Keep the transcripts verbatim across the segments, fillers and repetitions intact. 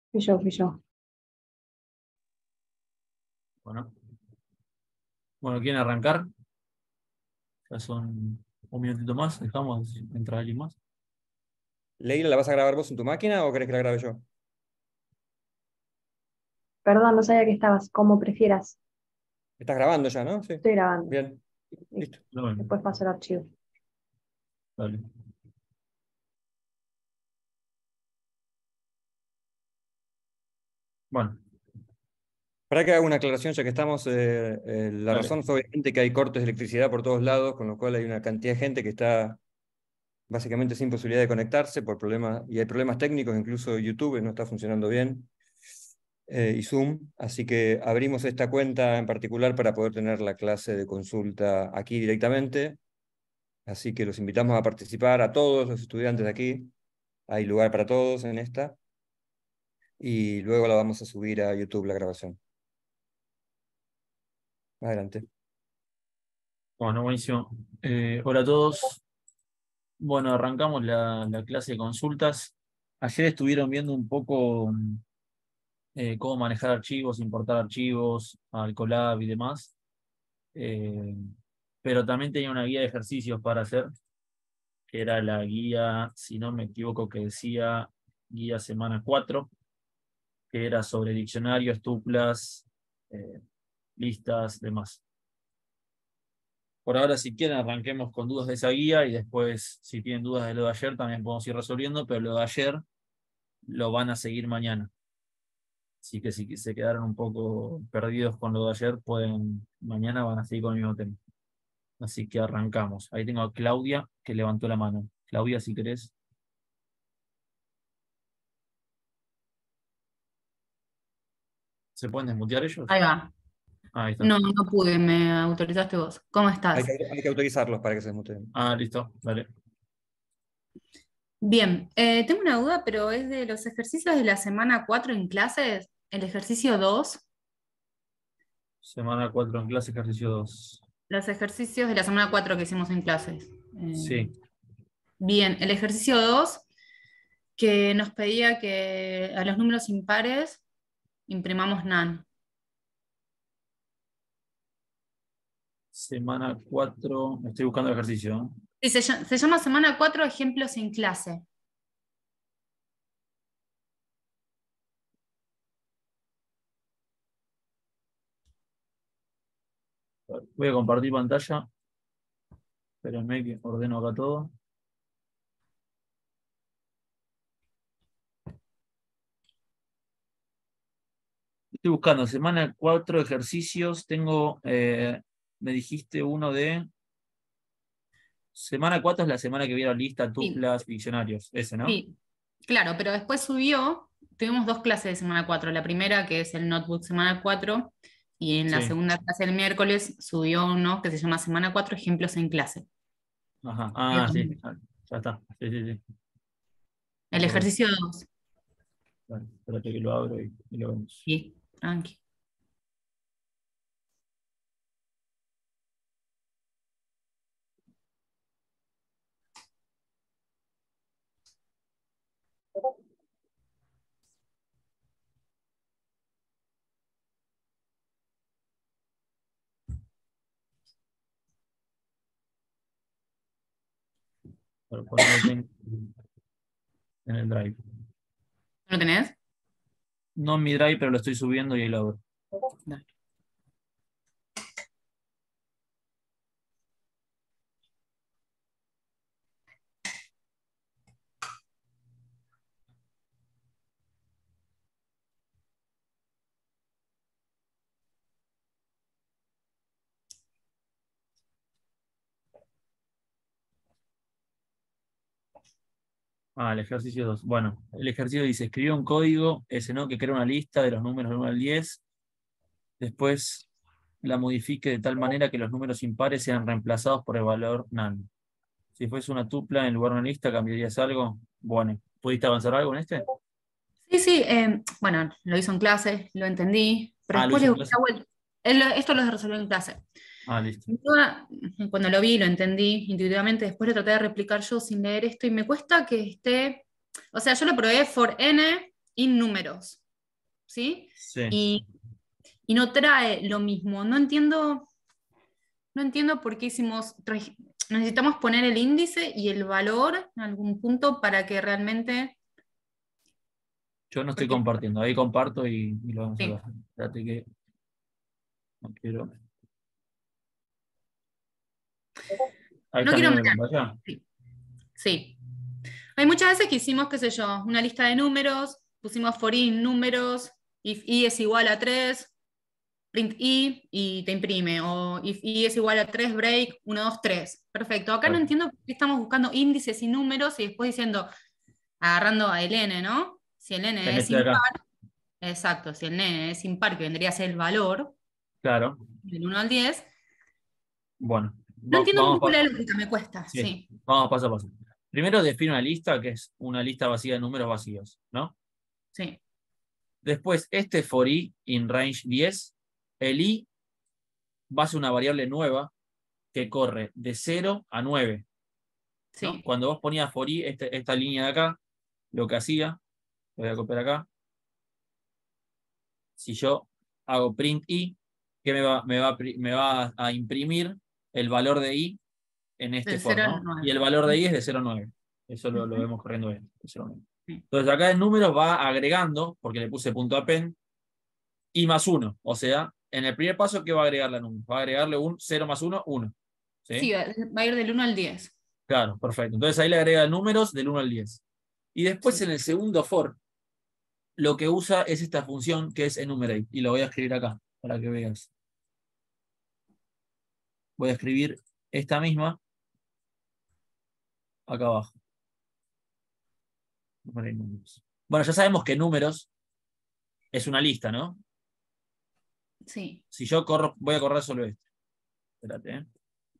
Fui yo, fui yo. Bueno, bueno, ¿quieren arrancar? Ya son un minutito más, dejamos entrar alguien más. Leila, ¿la vas a grabar vos en tu máquina o querés que la grabe yo? Perdón, no sabía que estabas. Como prefieras. Estás grabando ya, ¿no? Sí. Estoy grabando. Bien, Listo. listo. Bueno, Después paso el archivo. dale. Bueno, Para que haga una aclaración, ya que estamos, eh, eh, la dale. razón es obviamente que hay cortes de electricidad por todos lados, con lo cual hay una cantidad de gente que está básicamente sin posibilidad de conectarse por problemas, y hay problemas técnicos, incluso YouTube no está funcionando bien, eh, y Zoom, así que abrimos esta cuenta en particular para poder tener la clase de consulta aquí directamente, así que los invitamos a participar a todos los estudiantes de aquí, hay lugar para todos en esta, y luego la vamos a subir a YouTube la grabación. Adelante. Bueno, buenísimo. Eh, hola a todos. Bueno, arrancamos la, la clase de consultas. Ayer estuvieron viendo un poco eh, cómo manejar archivos, importar archivos al Colab y demás. Eh, pero también tenía una guía de ejercicios para hacer, que era la guía, si no me equivoco, que decía guía semana cuatro, que era sobre diccionarios, tuplas, eh, listas, demás. Por ahora, si quieren, arranquemos con dudas de esa guía y después, si tienen dudas de lo de ayer, también podemos ir resolviendo, pero lo de ayer lo van a seguir mañana. Así que si se quedaron un poco perdidos con lo de ayer, pueden, mañana van a seguir con el mismo tema. Así que arrancamos. Ahí tengo a Claudia que levantó la mano. Claudia, si querés. ¿Se pueden desmutear ellos? Ahí va. Ah, ahí está. No, no pude, me autorizaste vos. ¿Cómo Hay estás? que, hay que autorizarlos para que se desmuteen. Ah, listo. Dale. Bien, eh, tengo una duda, pero es de los ejercicios de la semana cuatro en clases, el ejercicio dos, Semana cuatro en clase, ejercicio dos. los ejercicios de la semana cuatro que hicimos en clases. Eh, Sí. bien, el ejercicio dos que nos pedía que a los números impares imprimamos nan. Semana cuatro. Estoy buscando el ejercicio, ¿no? Sí, se, lla- se llama semana cuatro ejemplos en clase. Voy a compartir pantalla. Espérenme que ordeno acá todo. Estoy buscando semana cuatro ejercicios. Tengo, eh, me dijiste uno de... Semana cuatro es la semana que vieron lista, Sí, tuplas, diccionarios. Ese, ¿no? sí, claro, pero después subió, tuvimos dos clases de semana cuatro. La primera, que es el notebook semana cuatro, y en la Sí. segunda clase el miércoles subió uno que se llama semana cuatro ejemplos en clase. Ajá. Ah, sí. Ah, ya está. Sí, sí, sí. Me El acordé. ejercicio dos. Vale, espérate que lo abro y, y lo vemos. Sí, tranqui. Pero por ahí lo tengo en el drive. ¿No lo tenés? No en mi drive, pero lo estoy subiendo y ahí lo abro. Dale. Ah, el ejercicio dos. Bueno, el ejercicio dice, escribe un código, ese no, que crea una lista de los números del uno al diez. Después la modifique de tal manera que los números impares sean reemplazados por el valor nan. Si fuese una tupla en lugar de una lista, ¿cambiarías algo? Bueno, ¿pudiste avanzar algo en este? Sí, sí, eh, bueno, lo hizo en clase, lo entendí, pero Ah, lo después hice le en busqué clase. la vuelta. Él lo- Esto lo resolvió en clase. Ah, listo. Mi duda, cuando lo vi, lo entendí intuitivamente, después lo traté de replicar yo sin leer esto y me cuesta que esté, o sea, yo lo probé for n in números, ¿sí? Sí. Y, y no trae lo mismo. No entiendo, no entiendo por qué hicimos, necesitamos poner el índice y el valor en algún punto para que realmente... Yo no estoy Porque, compartiendo, ahí comparto y, y lo vamos a sí. ver. Espérate que no quiero. Ahí No está quiero viendo la mirar. pantalla. Sí. Sí. Hay muchas veces que hicimos, qué sé yo, una lista de números, pusimos for in números, if i es igual a tres, print i y te imprime, o if i es igual a tres, break, uno, dos, tres. Perfecto. Acá no Claro. entiendo por qué estamos buscando índices y números y después diciendo, agarrando a el n, ¿no? Si el n En es este de impar, acá. exacto, si el n es impar, que vendría a ser el valor, Claro. del uno al diez, Bueno, no va- entiendo un vamos, poco pa- la lógica, me cuesta, sí, sí. vamos paso a paso. Primero define una lista, que es una lista vacía de números vacíos, ¿no? Sí, Después, este for i in range diez, el i va a ser una variable nueva que corre de cero a nueve, ¿no? sí. Cuando vos ponías for i, este- esta línea de acá, lo que hacía, lo voy a copiar acá, si yo hago print i, ¿qué me va, me va, a pri- me va a imprimir el valor de i en este Del for, cero al ¿no? Y nueve. el valor de i es de cero a nueve. Eso lo, lo Ujú. vemos corriendo bien. de cero a nueve. Sí. Entonces acá en números va agregando, porque le puse punto append, i más uno. O sea, en el primer paso, ¿qué va a agregar la número? Va a agregarle un cero más uno, uno. ¿Sí? Sí, va va a ir del uno al diez. Claro, perfecto. Entonces ahí le agrega números del uno al diez. Y después Sí. en el segundo for, lo que usa es esta función que es enumerate. Y lo voy a escribir acá, para que veas. Voy a escribir esta misma acá abajo. Bueno, ya sabemos que números es una lista, ¿no? Sí. Si yo corro, voy a correr solo este. Espérate, ¿eh?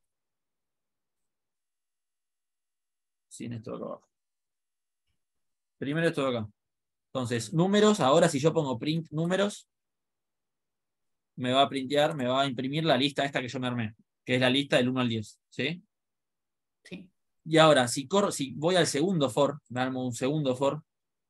Sin esto de acá abajo. Primero esto de acá. Entonces, números, ahora si yo pongo print números, me va a printear, me va a imprimir la lista esta que yo me armé, que es la lista del uno al diez, ¿sí? Sí. Y ahora, si corro, si voy al segundo for, me armo un segundo for,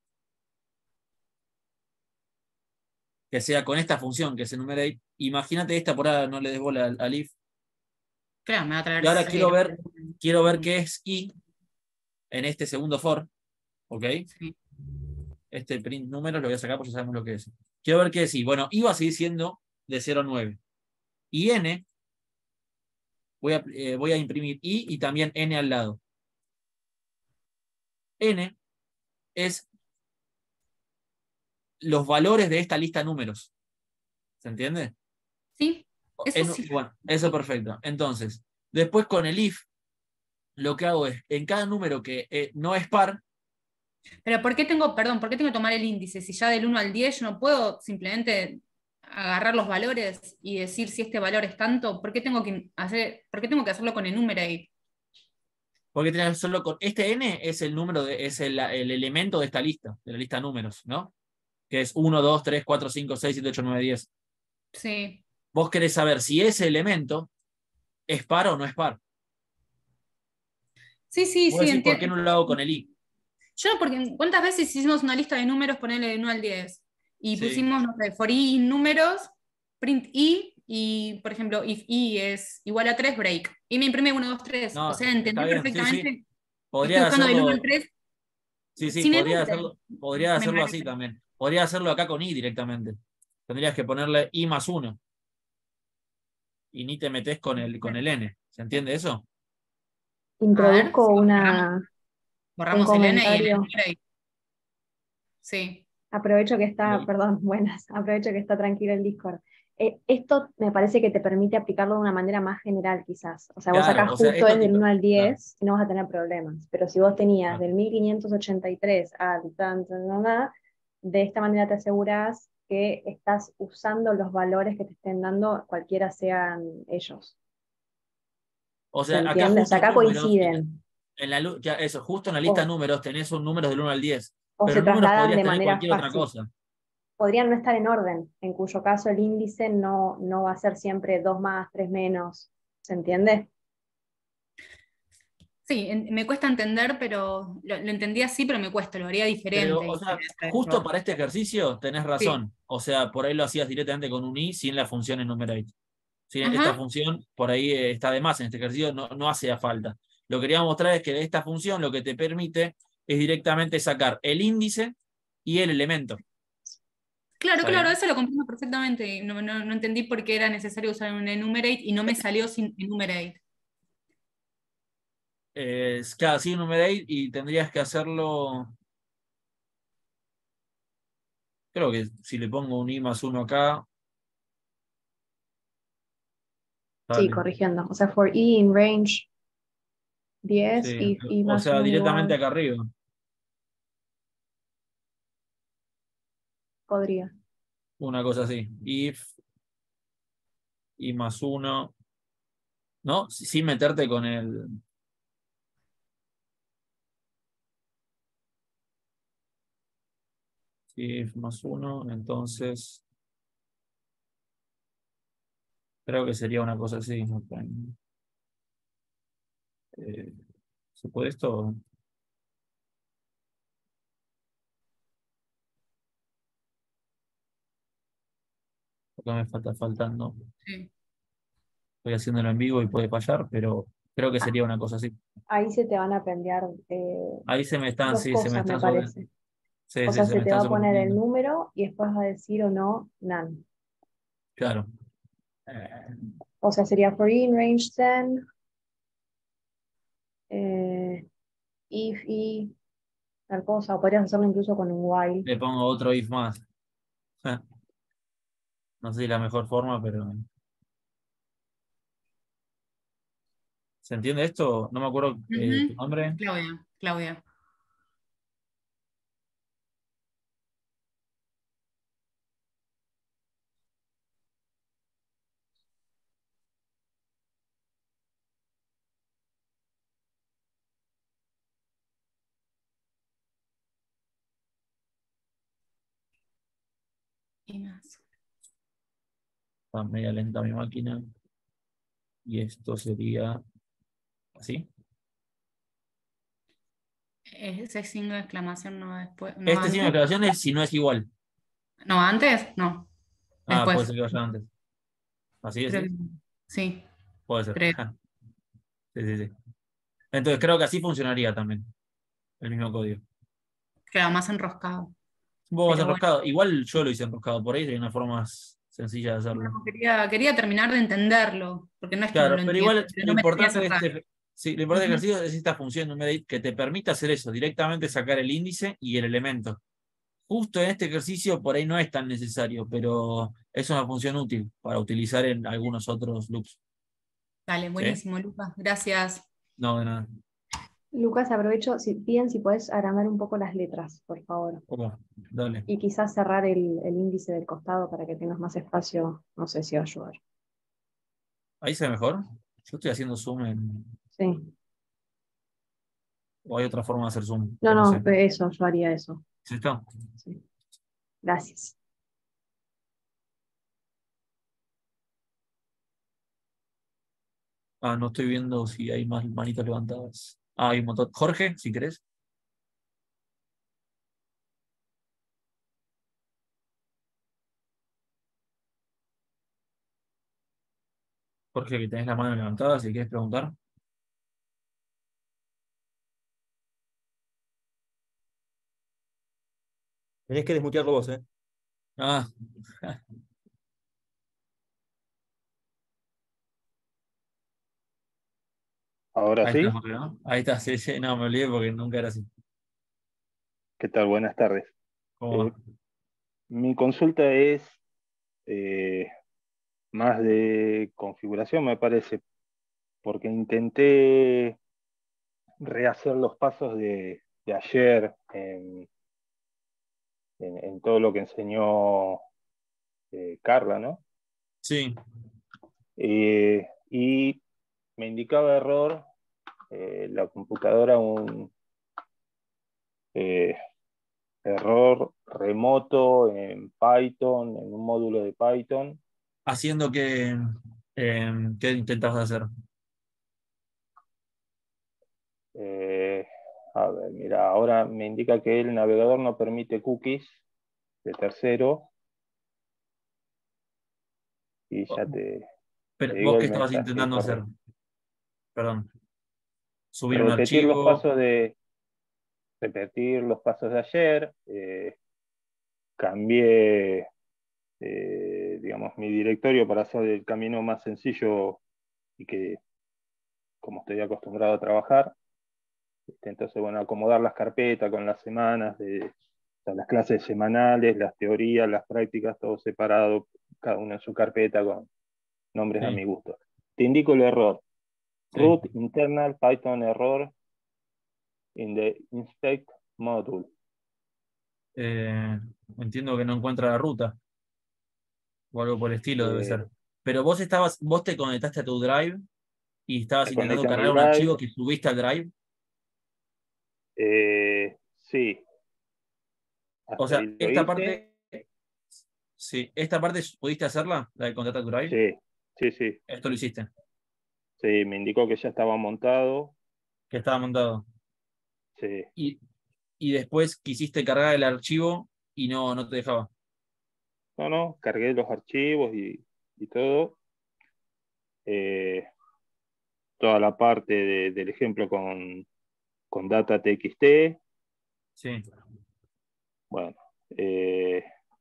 que sea con esta función que es enumerate, imagínate esta por ahora, no le des bola al, al if. Claro, me va a traer Y ahora quiero cero. ver, quiero ver qué es i en este segundo for, ¿ok? Sí. Este print números lo voy a sacar porque ya sabemos lo que es. Quiero ver qué es i. Bueno, i va a seguir siendo de cero a nueve. Y n, voy a, eh, voy a imprimir i y también n al lado. N es los valores de esta lista de números. ¿Se entiende? Sí, eso En- sí. bueno, eso perfecto. Entonces, después con el if, lo que hago es, en cada número que eh, no es par, Pero ¿por qué tengo, perdón, por qué tengo que tomar el índice? Si ya del uno al diez yo no puedo simplemente agarrar los valores y decir si este valor es tanto, ¿por qué tengo que hacer, por qué tengo que hacerlo con enumerate? porque tenés solo con este n es el número de, es el, el elemento de esta lista, de la lista de números, ¿no? Que es uno, dos, tres, cuatro, cinco, seis, siete, ocho, nueve, diez. Sí. Vos querés saber si ese elemento es par o no es par. Sí, sí, Vos sí, decís, ¿por qué entiendo. no lo hago con el i? Yo, porque ¿cuántas veces hicimos una lista de números, ponerle de uno al diez? Y Sí. pusimos, no sé, for i números, print i, y por ejemplo, if i es igual a tres, break. Y me imprime uno, dos, tres. O No, sea, está entendí bien, sí, sí. perfectamente. Estoy Podrías buscando del uno al hacerlo, tres sí, sí, sin podrías enumerate. hacerlo, podrías Me hacerlo así parece. también. Podrías hacerlo acá con i directamente. Tendrías que ponerle i más uno. Y ni te metes con el, con el n. ¿Se entiende eso? A ver, Introduzco sí, borramos, una, un borramos el n y el comentario. enumerate. Sí. Aprovecho que está, Lo- perdón, buenas, aprovecho que está tranquilo el Discord. Eh, esto me parece que te permite aplicarlo de una manera más general, quizás. O sea, vos acá Claro, o sea, justo esto es del tipo. uno al Claro, diez y no vas a tener problemas. Pero si vos tenías claro. del mil quinientos ochenta y tres al tan, tan, tan, tan, de esta manera te aseguras que estás usando los valores que te estén dando, cualquiera sean ellos. O ¿Se sea, acá entiende? O sea, justo acá números, en la, coinciden. en la lu- ya eso, justo en la lista de O, números tenés un número del uno al diez. o Pero se en números trasladan podrías de tener manera cualquier otra fácil. cosa. Podrían no estar en orden, en cuyo caso el índice no, no va a ser siempre dos más, tres menos. ¿Se entiende? Sí, en- me cuesta entender, pero lo, lo entendí así, pero me cuesta, lo haría diferente. Pero, o y sea, sería ese justo error. para este ejercicio tenés Sí. razón. O sea, por ahí lo hacías directamente con un i sin la función enumerate. Sí, esta Ajá. función por ahí eh, está de más en este ejercicio, no, no hace falta. Lo que quería mostrar es que de esta función lo que te permite es directamente sacar el índice y el elemento. Claro, ¿Está claro, bien? eso lo comprendo perfectamente. y No, no, no entendí por qué era necesario usar un enumerate y no me salió sin enumerate. Eh, es cada sí enumerate y tendrías que hacerlo. Creo que si le pongo un i más uno acá, Sí, sale. corrigiendo. O sea, for i in range diez, Sí. if i O más sea, uno directamente igual, acá arriba. podría. Una cosa así. If i más uno. ¿No? Sin meterte con el. If más uno, entonces. Creo que sería una cosa así. ¿No? Eh, ¿Se puede esto? Acá me falta faltando. Sí. Estoy haciéndolo en vivo y puede fallar, pero creo que Ah, sería una cosa así. ahí se te van a pendear eh, Ahí se me están, dos sí, se me cosas, me están sobre. parece. Sí, O sí, sea, se se me te están va a poner el sobreponiendo. número y después va a decir o no, none. Claro. Eh, O sea, sería for i in range ten, eh, if i, tal cosa. O podrías hacerlo incluso con un while. le pongo otro if más. No sé si es la mejor forma, pero. ¿Se entiende esto? No me acuerdo eh, tu Ujú. nombre. Claudia, Claudia. Y más. Está media lenta mi máquina. Y esto sería así. Ese signo de exclamación no después, no Este signo de antes. aclaración es si no es igual. No, antes, no. Ah, puede Después. ser que vaya antes. ¿Así Creo que decís? sí, Puede ser. creo. Sí, sí, sí. Entonces creo que así funcionaría también. El mismo código. Queda más enroscado. Un poco más Pero bueno, enroscado. Igual yo lo hice enroscado por ahí, hay una forma más sencilla de hacerlo. no, quería, quería terminar de entenderlo, porque no es que no Claro, lo pero entiendo, igual pero lo no me tenía importante de cerrar. este, sí, lo importante del Ujú. ejercicio es esta función numerate que te permite hacer eso, directamente sacar el índice y el elemento. Justo en este ejercicio por ahí no es tan necesario, pero es una función útil para utilizar en algunos otros loops. Dale, ¿Sí? buenísimo, Lucas. Gracias. No, de nada. Lucas, aprovecho, si bien si puedes agrandar un poco las letras, por favor. Oh, dale. Y quizás cerrar el, el índice del costado para que tengas más espacio. No sé si va a ayudar. ¿Ahí se ve mejor? Yo estoy haciendo zoom en. Sí. O hay otra forma de hacer zoom, No, que no no, sé. eso, yo haría eso. ¿Sí está? Sí. Gracias. Ah, no estoy viendo si hay más manitos levantadas. Ah, hay un montón. Jorge, si querés. Jorge, que tenés la mano levantada, si quieres preguntar. Tenés que desmutearlo vos, ¿eh? Ah, Ahora ahí está, sí, Jorge, ¿no? Ahí está, sí, sí. No, me olvidé porque nunca era así. ¿qué tal? Buenas tardes. ¿Cómo Eh, va? mi consulta es eh, más de configuración, me parece, porque intenté rehacer los pasos de, de ayer en, en- en todo lo que enseñó eh, Carla, ¿no? Sí. Eh, y me indicaba error eh, la computadora, un eh, error remoto en Python, en un módulo de Python. Haciendo que. Eh, ¿qué intentas hacer? A ver, mira, ahora me indica que el navegador no permite cookies de tercero. Y ya te, Pero te vos digo qué el estabas mensaje intentando hacer, correcto. perdón, subir un Repetir los archivo. pasos de, repetir los pasos de ayer. Eh, cambié, eh, digamos, mi directorio para hacer el camino más sencillo y que, como estoy acostumbrado a trabajar. Entonces, bueno, acomodar las carpetas con las semanas, de, o sea, las clases semanales, las teorías, las prácticas, todo separado, cada uno en su carpeta con nombres Sí, a mi gusto. Te indico el error. sí. Root internal Python error in the inspect module. Eh, entiendo que no encuentra la ruta o algo por el estilo debe Eh, ser. Pero vos estabas, vos te conectaste a tu Drive y estabas me intentando conecto a mi cargar un archivo Drive. que subiste al Drive. Eh, sí, O hasta sea, ahí lo esta hice. parte, sí, esta parte pudiste hacerla, la de contactar a tu Drive. Sí, sí, sí. Esto lo hiciste, Sí, me indicó que ya estaba montado. que estaba montado. Sí. Y, y después quisiste cargar el archivo y no, no te dejaba. No, no, cargué los archivos y, y todo. Eh, toda la parte de, del ejemplo con, con data T X T. Sí. Bueno, eh,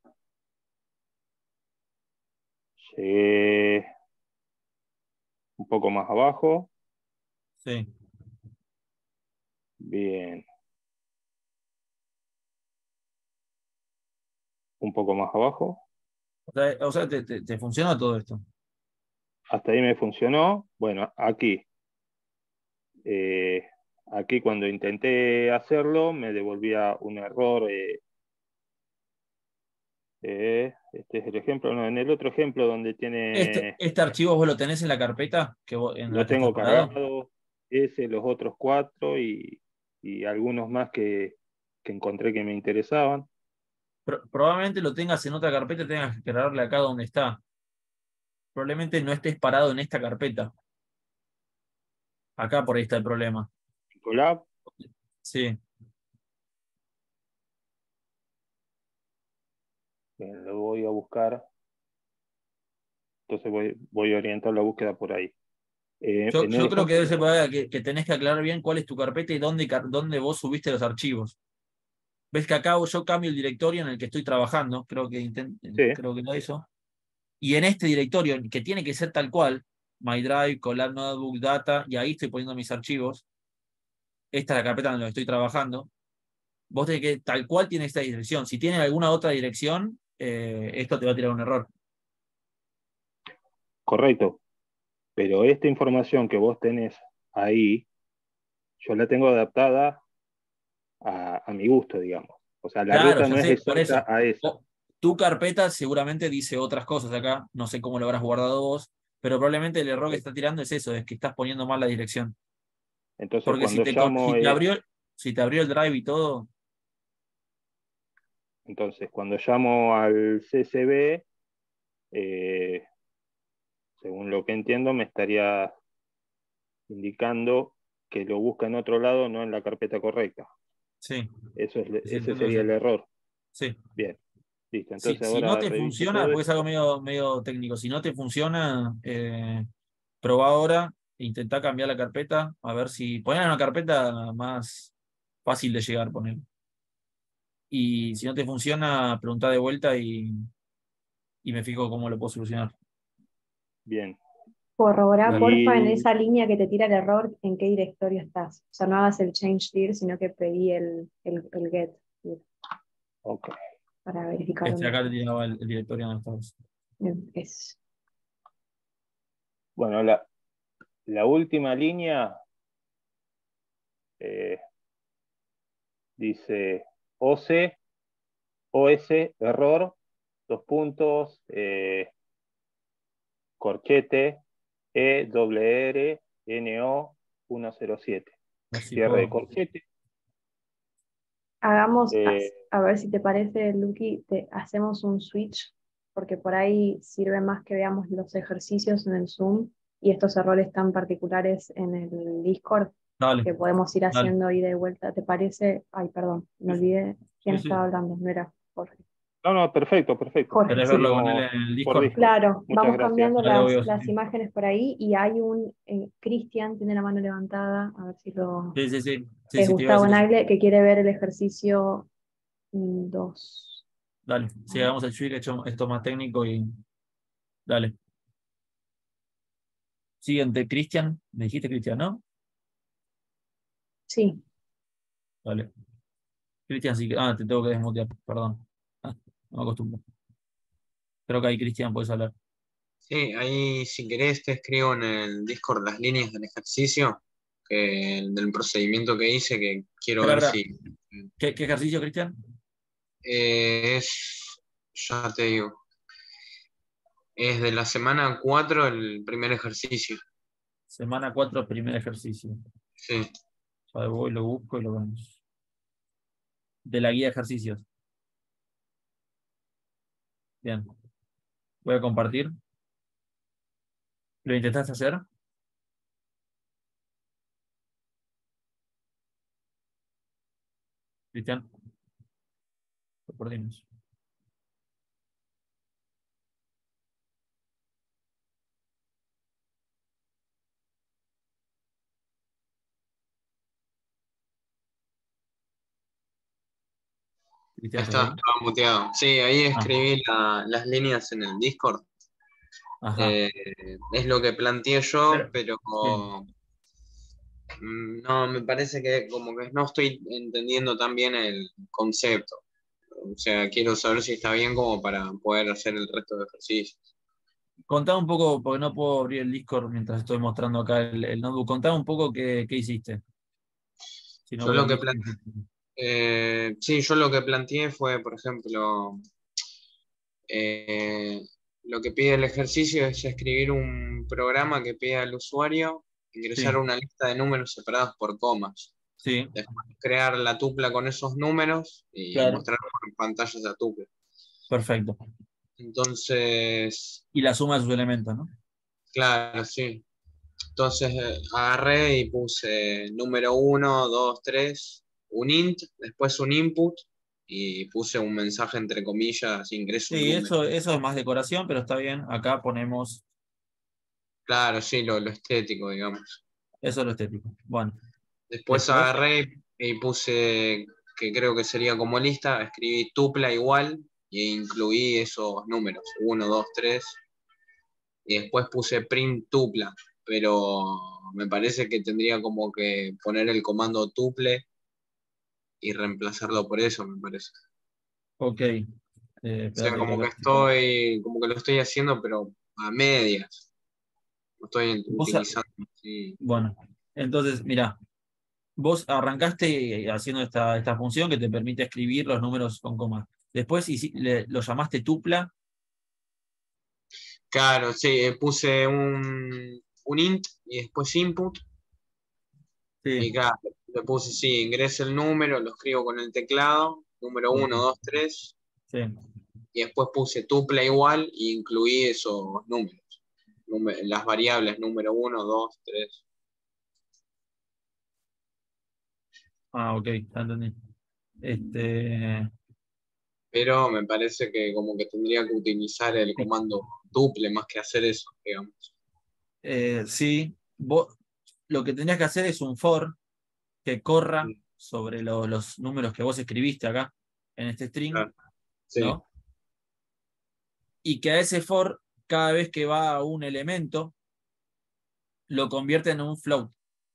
llegué un poco más abajo. Sí. Bien. Un poco más abajo. O sea, o sea, te, te, te funciona todo esto. Hasta ahí me funcionó. Bueno, aquí. Eh, aquí cuando intenté hacerlo me devolvía un error. Eh, eh, este es el ejemplo. No, en el otro ejemplo donde Este, tiene, este archivo vos lo tenés en la carpeta que vos- en la lo que estás tengo parado. cargado, ese, los otros cuatro y, y algunos más que, que encontré que me interesaban. Pro- probablemente lo tengas en otra carpeta y tengas que cargarle acá donde está. Probablemente no estés parado en esta carpeta. Acá por ahí está el problema. Colab, Sí. bien, lo voy a buscar. Entonces voy, voy a orientar la búsqueda por ahí. Eh, Yo, en el yo creo que debe ser ejemplo, para que, que tenés que aclarar bien cuál es tu carpeta y dónde, car- dónde vos subiste los archivos. Ves que acá yo cambio el directorio en el que estoy trabajando, creo que, intent- sí, creo que lo hizo. Y en este directorio, que tiene que ser tal cual, My Drive, Colab Notebook, Data, y ahí estoy poniendo mis archivos. Esta es la carpeta en la que estoy trabajando. Vos tenés que, tal cual tiene esta dirección. Si tiene alguna otra dirección, eh, esto te va a tirar un error. correcto. Pero esta información que vos tenés ahí, yo la tengo adaptada a, a mi gusto, digamos. O sea, la Claro, ruta ya no es sé, por exacta eso. a esa. O- tu carpeta seguramente dice otras cosas acá, no sé cómo lo habrás guardado vos, pero probablemente el error que está tirando es eso, es que estás poniendo mal la dirección. Entonces, Porque si cuando te, con- llamo, si te eh, abrió, si te abrió el drive y todo, entonces, cuando llamo al C C B, eh, según lo que entiendo, me estaría indicando que lo busca en otro lado, no en la carpeta correcta. sí, Eso es, sí, ese entiendo sería eso. el error. Sí. Bien, listo. Si, Entonces si no ahora te reviso funciona, todo pues es algo esto. medio, medio técnico. Si no te funciona, eh, probá ahora, e intentá cambiar la carpeta, a ver si. Poner una carpeta más fácil de llegar, poner. Y si no te funciona, preguntá de vuelta y, y me fijo cómo lo puedo solucionar. Bien. Corrobora, Dale. porfa, en Y, esa línea que te tira el error, en qué directorio estás. O sea, no hagas el change dir, sino que pedí el, el, el get dir ok. para verificar Este dónde acá te estás. tiraba el, el directorio donde estamos. Bien, es. Bueno, la, la última línea eh, dice O C, O S, error, dos puntos, eh, corchete, E, W R, N O, ciento siete. A ver si Cierre de puedo. corchete. Hagamos, a, Eh, a ver si te parece, Luqui, te, hacemos un switch, porque por ahí sirve más que veamos los ejercicios en el Zoom y estos errores tan particulares en el Discord. Dale, que podemos ir dale. haciendo ida y vuelta. ¿Te parece? Ay, perdón, me Sí, olvidé quién sí, sí. estaba hablando, no era Jorge. No, no, perfecto, perfecto. Jorge, ¿Querés sí. verlo con él Seguimos en el por Discord? Discord. Claro, Muchas vamos gracias. cambiando Dale, las, obvio, las sí. imágenes por ahí y hay un, eh, Cristian tiene la mano levantada, a ver si lo... Sí, sí, sí. Sí, Es sí, te iba a Gustavo decir eso. Nagle que quiere ver el ejercicio dos. Dale, sí, hagamos el tweak, esto esto es más técnico y. Dale. Siguiente, Cristian. Me dijiste Cristian, ¿no? Sí, Dale. Cristian, sí que. Ah, te tengo que desmutear, perdón. Ah, no me acostumbro. Creo que ahí, Cristian, puedes hablar. Sí, ahí si querés te escribo en el Discord las líneas del ejercicio, que, del procedimiento que hice, que quiero Espera, ver espera. si ¿Qué, qué ejercicio, Cristian? eh, es, ya te digo, es de la semana cuatro el primer ejercicio. Semana cuatro, primer ejercicio. Sí, Ya voy, lo busco y lo vemos. De la guía de ejercicios. Bien. Voy a compartir. ¿Lo intentaste hacer? Cristian. Lo perdimos. ahí Cristian, ¿estás está, ahí? estaba muteado. Sí, ahí Ah, escribí la- las líneas en el Discord. ajá. Eh, es lo que planteé yo, Pero- pero sí. mm, no, me parece que como que no estoy entendiendo tan bien el concepto. O sea, quiero saber si está bien como para poder hacer el resto de ejercicios. Contá un poco, porque no puedo abrir el Discord mientras estoy mostrando acá el, el notebook. Contá un poco qué, qué hiciste. Si no Yo veo lo el que Discord. plan- eh, sí, yo lo que planteé fue, por ejemplo, eh, lo que pide el ejercicio es escribir un programa que pida al usuario ingresar Sí, una lista de números separados por comas. sí, Después crear la tupla con esos números y claro. mostrar en pantalla esa tupla. Perfecto. Entonces, Y la suma de sus elementos, ¿no? claro, sí. Entonces eh, agarré y puse número uno, dos, tres, un int, después un input y puse un mensaje entre comillas, ingreso un Sí, número. eso, eso es más decoración, pero está bien. Acá ponemos. Claro, sí, lo, lo estético, digamos. Eso es lo estético. Bueno, Después después. agarré y puse, que creo que sería como lista, escribí tupla igual e incluí esos números, uno, dos, tres, y después puse print tupla, pero me parece que tendría como que poner el comando tuple y reemplazarlo por eso, me parece. Ok. Eh, O sea, espérate que como que acá. estoy, como que lo estoy haciendo, pero a medias. No estoy Vos a- utilizando. Sí. Bueno, entonces, mira, vos arrancaste haciendo esta, esta función que te permite escribir los números con coma. Después hici- le- lo llamaste tupla. Claro, sí, eh, puse un, un int y después input. Y Sí. claro, le puse, sí, ingreso el número, lo escribo con el teclado, número Ok. uno, dos, tres, Sí. y después puse tuple igual y incluí esos números. Número- las variables número uno, dos, tres. Ah, ok, ya entendí. Este, Pero me parece que como que tendría que utilizar el sí, comando tuple más que hacer eso, digamos. eh, sí, vos lo que tendrías que hacer es un for que corra Sí, sobre lo- los números que vos escribiste acá en este string, claro. Sí. ¿no? Y que a ese for, cada vez que va a un elemento, lo convierte en un float,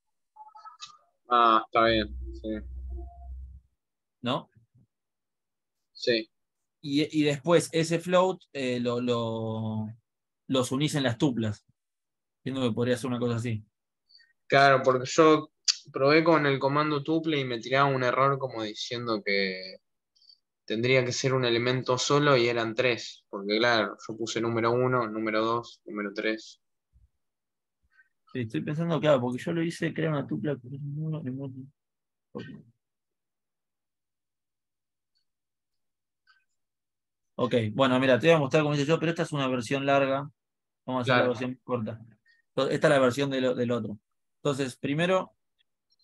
Ah, está bien. Sí. ¿no? Sí. Y, y después ese float eh, lo, lo- los unís en las tuplas. Entiendo que podría ser una cosa así. Claro, porque yo probé con el comando tuple y me tiraba un error como diciendo que tendría que ser un elemento solo y eran tres. Porque claro, yo puse número uno, número dos, número tres. Sí, estoy pensando, claro, porque yo lo hice crear una tupla. Pero no, no, no. Ok, Ok, bueno, mira, te voy a mostrar cómo hice yo, pero esta es una versión larga. Vamos a hacer la Claro, versión corta. Entonces, esta es la versión del, del otro. Entonces, primero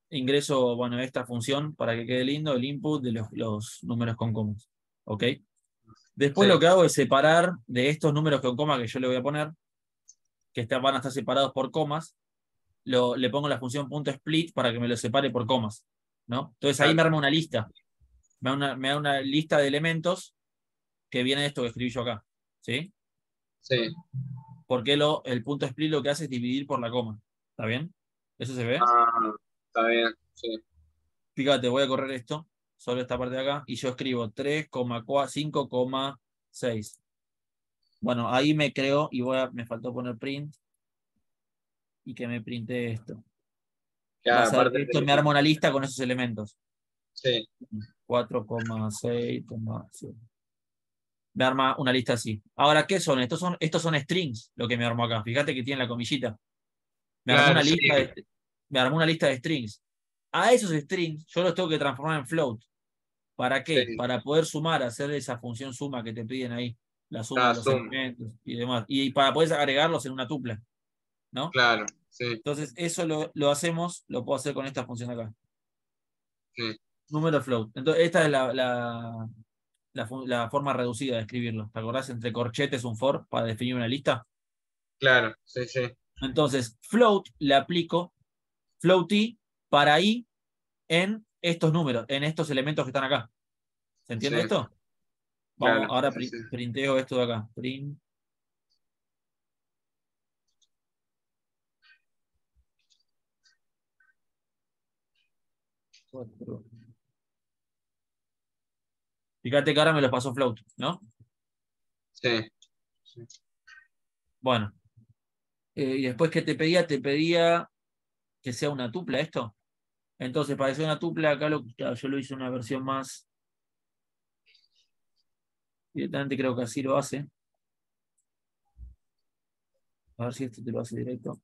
ingreso, bueno, esta función para que quede lindo, el input de los, los números con comas. ¿Ok? Después Sí. lo que hago es separar de estos números con coma que yo le voy a poner, que está- van a estar separados por comas, lo, le pongo la función .split para que me lo separe por comas, ¿no? Entonces ahí me arma una lista. Me da una, me da una lista de elementos que viene de esto que escribí yo acá. ¿Sí? Sí. Porque lo, el punto split lo que hace es dividir por la coma. ¿Está bien? ¿Eso se ve? Ah, está bien. Sí. Fíjate, voy a correr esto, solo esta parte de acá, y yo escribo tres coma cinco coma seis. Bueno, ahí me creo, y voy a, me faltó poner print, y que me printe esto. Va a Claro, ser aparte que esto de- me arma una lista con esos elementos. Sí. cuatro coma seis coma siete. Me arma una lista así. Ahora, ¿qué son? Estos son, estos son strings, lo que me armó acá. Fíjate que tiene la comillita. Me armó Claro, una sí. lista de, me armó una lista de strings. A esos strings yo los tengo que transformar en float. ¿Para qué? Sí. Para poder sumar, hacer esa función suma que te piden ahí, la suma Ah, de los suma. elementos y demás. Y para poder agregarlos en una tupla, ¿no? Claro, sí. Entonces, eso lo, lo hacemos, lo puedo hacer con esta función de acá. Sí. Número float. Entonces, esta es la, la, la, fu- la forma reducida de escribirlo. ¿Te acordás? Entre corchetes un for para definir una lista. Claro, sí, sí. Entonces, float le aplico float i para i en estos números, en estos elementos que están acá. ¿Se entiende Sí, esto? Vamos, claro. ahora Sí, pri- sí. printeo esto de acá. Print. cuatro. Fíjate que ahora me los pasó float, ¿no? Sí. Sí. Bueno. Eh, y después que te pedía, te pedía que sea una tupla esto. Entonces, para que sea una tupla, acá lo, claro, yo lo hice una versión más. Directamente creo que así lo hace. A ver si este te lo hace directo.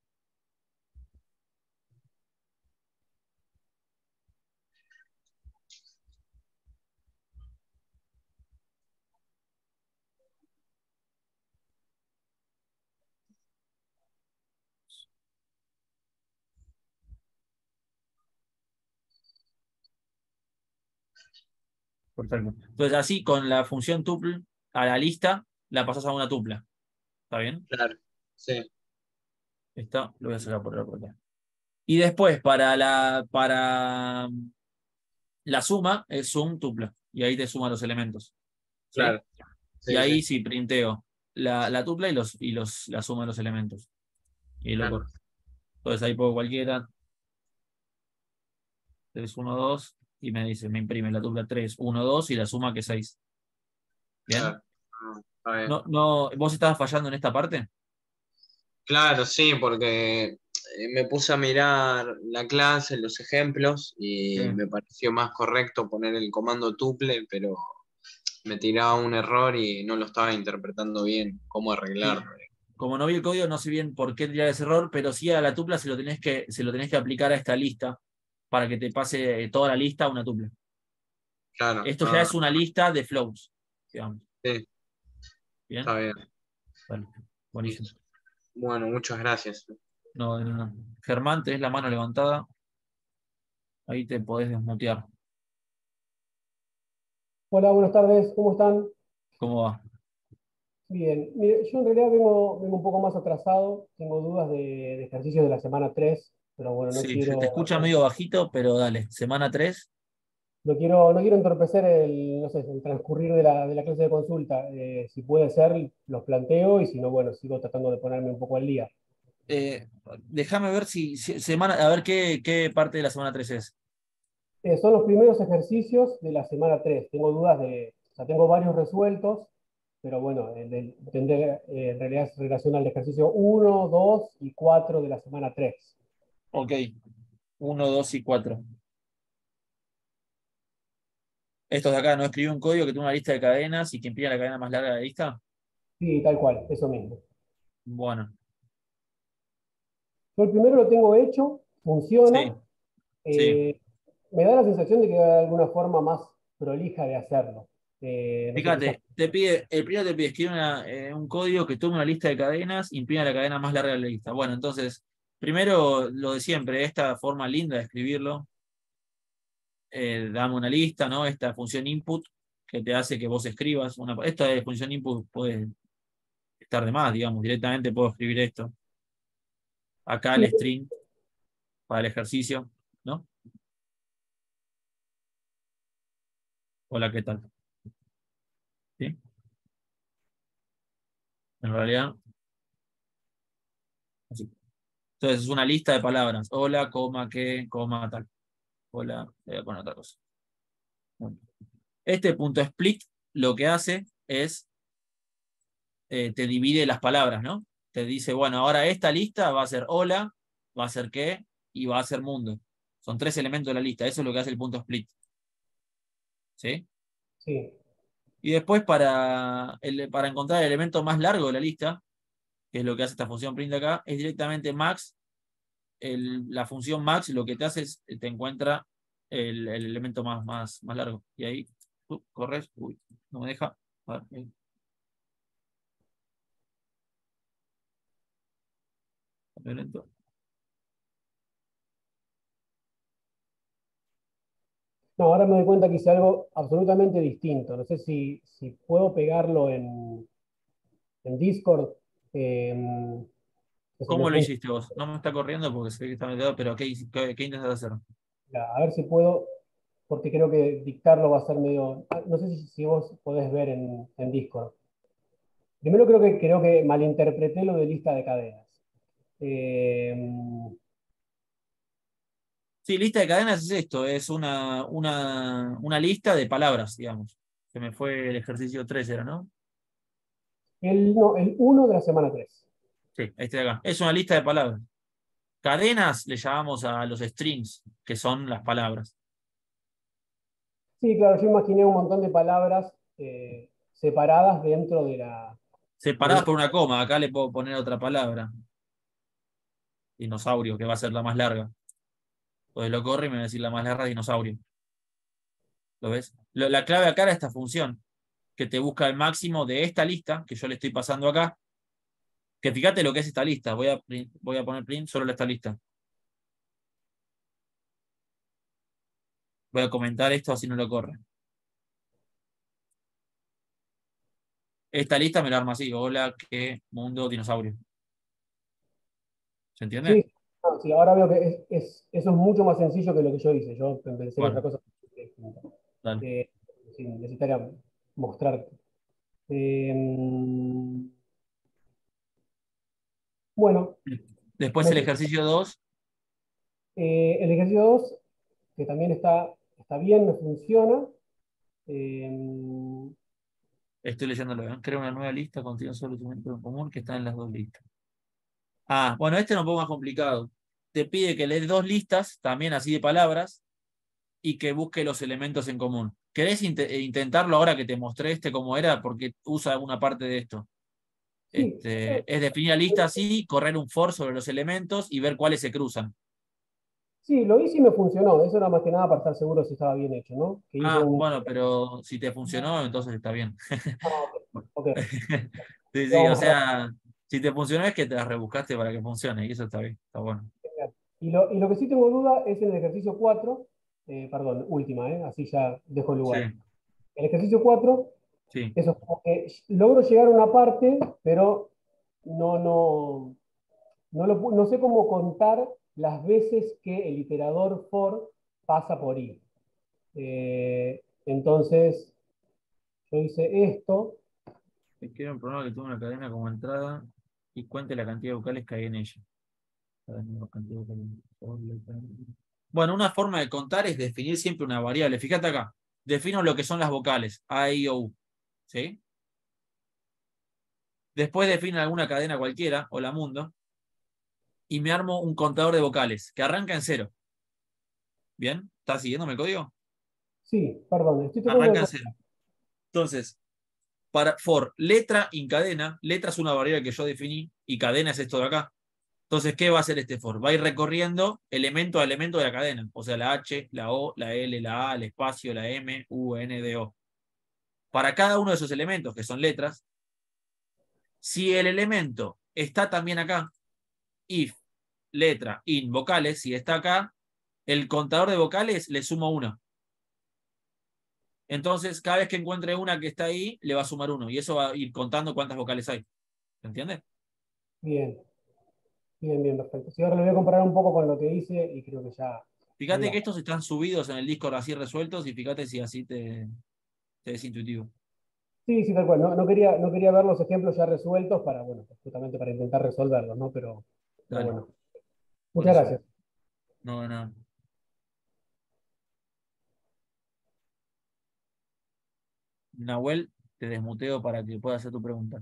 Perfecto. Entonces, así con la función tuple a la lista, la pasas a una tupla. ¿Está bien? Claro. Sí. Esto lo voy a sacar por acá. Y después, para la, para la suma, es sum tupla. Y ahí te suma los elementos. ¿Sí? Claro. Y Sí, ahí sí. sí printeo la, la tupla y, los, y los, la suma de los elementos. Y lo Claro. corto. Entonces ahí pongo cualquiera. tres, uno, dos. Y me dice, me imprime la tupla tres, uno, dos y la suma que es seis. ¿Bien? Claro. Ah, está bien. No, no, ¿vos estabas fallando en esta parte? Claro, sí, porque eh, me puse a mirar la clase, los ejemplos, y Sí. me pareció más correcto poner el comando tuple, pero me tiraba un error y no lo estaba interpretando bien, cómo arreglarlo. Como no vi el código, no sé bien por qué tirar ese error, pero sí a la tupla se lo tenés que, se lo tenés que aplicar a esta lista para que te pase toda la lista a una tupla. Claro. Esto ya Ah, es una lista de flows, digamos. sí, ¿Bien? está bien. Vale. Buenísimo. Bueno, muchas gracias. No, no, no. Germán, tenés la mano levantada. Ahí te podés desmutear. Hola, buenas tardes, ¿cómo están? ¿Cómo va? Bien, mire, yo en realidad vengo, vengo un poco más atrasado, tengo dudas de, de ejercicios de la semana tres, pero bueno, no Sí, se quiero, te escucha medio bajito, pero dale. Semana tres. no quiero, no quiero entorpecer el, no sé, el transcurrir de la, de la clase de consulta. Eh, si puede ser, los planteo y si no, bueno, sigo tratando de ponerme un poco al día. Eh, déjame ver si, si- semana, a ver qué, qué parte de la semana tres es. Eh, son los primeros ejercicios de la semana tres. Tengo dudas de, o sea, tengo varios resueltos, pero bueno, el del- tendré, eh, en realidad es relación al ejercicio uno, dos y cuatro de la semana tres. Ok. Uno, dos y cuatro. Estos de acá, ¿no? Escribí un código que tiene una lista de cadenas y que imprime la cadena más larga de la lista. Sí, tal cual, eso mismo. Bueno, Yo el primero lo tengo hecho, sí, funciona. sí. eh, me da la sensación de que hay alguna forma más prolija de hacerlo. Eh, no sé, quizás. Fíjate, te pide, el primero te pide escribir una, eh, un código que tome una lista de cadenas, imprime la cadena más larga de la lista. Bueno, entonces, Primero, lo de siempre, esta forma linda de escribirlo. Eh, dame una lista, ¿no? Esta función input que te hace que vos escribas. Una, esta de función input puede estar de más, digamos. Directamente puedo escribir esto. Acá el string para el ejercicio, ¿no? Hola, ¿qué tal? ¿Sí? En realidad, así. Entonces es una lista de palabras. Hola, coma, qué, coma, tal. Hola, voy a poner otra cosa. Bueno. Este punto split lo que hace es, eh, te divide las palabras, ¿no? Te dice, bueno, ahora esta lista va a ser hola, va a ser qué y va a ser mundo. Son tres elementos de la lista. Eso es lo que hace el punto split. ¿Sí? Sí. Y después para, el, para encontrar el elemento más largo de la lista, que es lo que hace esta función print acá, es directamente max. El, la función max lo que te hace es, te encuentra el, el elemento más, más, más largo. Y ahí tú corres, uy, no me deja. A ver, ahí. Lento. No, ahora me doy cuenta que hice algo absolutamente distinto. No sé si, si puedo pegarlo en, en Discord. Eh, que se me ¿Cómo lo fue. hiciste vos? No me está corriendo porque sé que está metido, pero ¿qué, qué, qué intentas hacer? A ver si puedo, porque creo que dictarlo va a ser medio. ah, No sé si, si vos podés ver en, en Discord. Primero creo que, creo que malinterpreté lo de lista de cadenas. Eh, Sí, lista de cadenas es esto, es una, una, una lista de palabras, digamos. Se me fue el ejercicio tres, era, ¿no? el, no, el uno de la semana tres. Sí, este de acá. Es una lista de palabras. Cadenas le llamamos a los strings, que son las palabras. Sí, claro, yo imaginé un montón de palabras eh, separadas dentro de la. Separadas por una coma, acá le puedo poner otra palabra. Dinosaurio, que va a ser la más larga. Entonces lo corre y me va a decir la más larga, dinosaurio. ¿Lo ves? Lo- la clave acá era esta función, que te busca el máximo de esta lista, que yo le estoy pasando acá. Que fíjate lo que es esta lista. Voy a, print- voy a poner print solo esta lista. Voy a comentar esto así no lo corre. Esta lista me la arma así. Hola, qué mundo, dinosaurio. ¿Se entiende? Sí, no, sí, ahora veo que es, es- eso es mucho más sencillo que lo que yo hice. Yo pensé en otra Bueno, cosa. dale. Eh, sí, necesitaría mostrarte. Eh, bueno, Después el me- ejercicio dos. eh, el ejercicio dos, que también está, está bien, me funciona. Eh, Estoy leyéndolo. ¿eh? Crea una nueva lista, contiene un solo elemento en común que está en las dos listas. Ah, bueno, este es un poco más complicado. Te pide que lees dos listas, también así de palabras, y que busque los elementos en común. ¿Querés int intentarlo ahora que te mostré este cómo era? Porque usa una parte de esto. sí, Este, es definir la lista así, correr un for sobre los elementos y ver cuáles se cruzan. sí, lo hice y me funcionó. Eso era más que nada para estar seguro si estaba bien hecho, ¿no? Que hice Ah, un. bueno, pero si te funcionó, entonces está bien. Ah, ok, ok. Sí, sí, o Vamos a ver. sea, si te funcionó es que te las rebuscaste para que funcione y eso está bien, está bueno. Y lo, y lo que sí tengo duda es en el ejercicio cuatro, eh, perdón, última, ¿eh? Así ya dejo el Sí, lugar. El ejercicio cuatro, sí. eso es como que logro llegar a una parte, pero no, no, no, lo, pu- no sé cómo contar las veces que el iterador for pasa por i. Eh, entonces, yo hice esto. Quiero un programa que tuvo una cadena como entrada y cuente la cantidad de vocales que hay en ella. La cantidad de vocales. Bueno, una forma de contar es definir siempre una variable. Fíjate acá. Defino lo que son las vocales. A, I, O, U. ¿Sí? Después defino alguna cadena cualquiera, o la mundo, y me armo un contador de vocales que arranca en cero. ¿Bien? ¿Estás siguiéndome el código? Sí, perdón, estoy tratando Arranca en de. cero. Entonces, para for letra in cadena, letra es una variable que yo definí y cadena es esto de acá. Entonces, ¿qué va a hacer este for? Va a ir recorriendo elemento a elemento de la cadena. O sea, la H, la O, la L, la A, el espacio, la M, U, N, D, O. Para cada uno de esos elementos, que son letras, si el elemento está también acá, if letra, in, vocales, si está acá, el contador de vocales le suma uno. Entonces, cada vez que encuentre una que está ahí, le va a sumar uno. Y eso va a ir contando cuántas vocales hay. ¿Se entiende? Bien, bien, bien, perfecto. Sí, ahora lo voy a comparar un poco con lo que hice y creo que ya... Fíjate ya. que estos están subidos en el Discord así resueltos y fíjate si así te, te es intuitivo. Sí, sí, tal cual. No, no quería, no quería ver los ejemplos ya resueltos para, bueno, justamente para intentar resolverlos, ¿no? Pero, pero Dale, bueno. por Muchas eso. gracias. No, no. Nahuel, te desmuteo para que puedas hacer tu pregunta.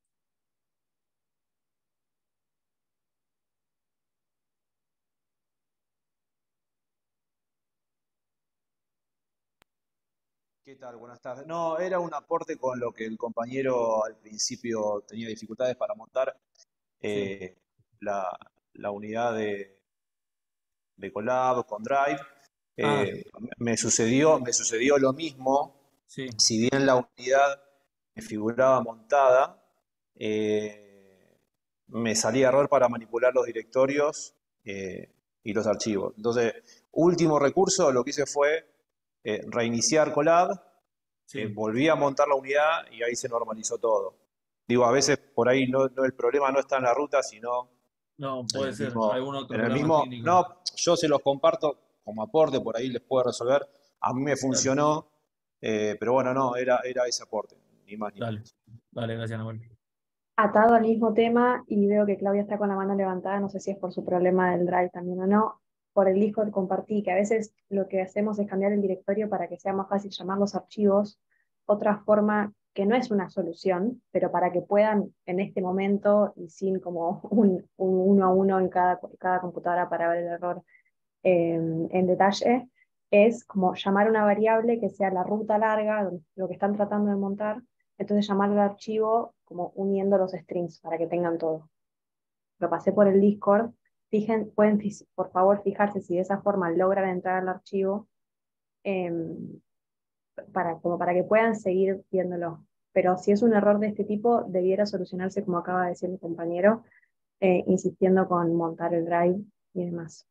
¿Qué tal? Buenas tardes. No, era un aporte con lo que el compañero al principio tenía dificultades para montar Sí, eh, la, la unidad de, de Colab con Drive. ah, Eh, me sucedió, me sucedió lo mismo, sí, si bien la unidad me figuraba montada, eh, me salía error para manipular los directorios eh, y los archivos. Entonces, último recurso, lo que hice fue eh, reiniciar Colab. sí. Eh, volví a montar la unidad y ahí se normalizó todo. Digo, a veces por ahí no, no, el problema no está en la ruta, sino No, en puede el ser. mismo, Algún otro en el problema mismo, técnico. no, yo se los comparto como aporte, por ahí les puedo resolver. A mí me funcionó, eh, pero bueno, no, era, era ese aporte, ni más ni Dale, menos. dale, gracias, Nahuel. Atado al mismo tema, y veo que Claudia está con la mano levantada, no sé si es por su problema del Drive también o no. Por el Discord compartí que a veces lo que hacemos es cambiar el directorio para que sea más fácil llamar los archivos. Otra forma que no es una solución, pero para que puedan en este momento y sin como un, un uno a uno en cada, cada computadora para ver el error eh, en detalle, es como llamar una variable que sea la ruta larga, lo que están tratando de montar, entonces llamar al archivo como uniendo los strings para que tengan todo. Lo pasé por el Discord, fijen, pueden por favor fijarse si de esa forma logran entrar al archivo, eh, para, como para que puedan seguir viéndolo. Pero si es un error de este tipo, debiera solucionarse como acaba de decir mi compañero, eh, insistiendo con montar el drive y demás.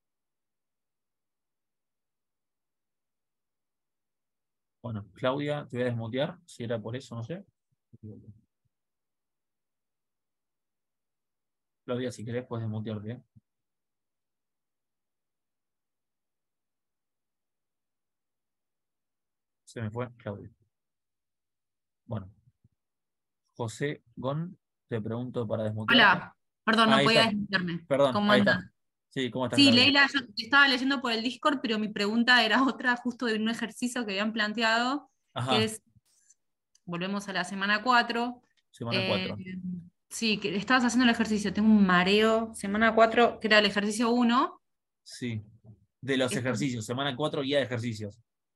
Bueno, Claudia, te voy a desmutear, si era por eso, no sé. Claudia, si querés, puedes desmutearte, ¿eh? Se me fue, Claudia. Bueno, José Gon, te pregunto para desmutearte. Hola, perdón, Ah, no ahí podía está. desmutearme. Perdón, ¿Cómo ahí está. andan? Sí, ¿cómo estás, Sí, Claudia? Leila, yo estaba leyendo por el Discord, pero mi pregunta era otra, justo de un ejercicio que habían planteado, que Ajá, es, volvemos a la semana cuatro. semana eh, cuatro. sí, que estabas haciendo el ejercicio, tengo un mareo, semana cuatro, que era el ejercicio uno. Sí, de los Esto- ejercicios, semana cuatro, guía de ejercicios.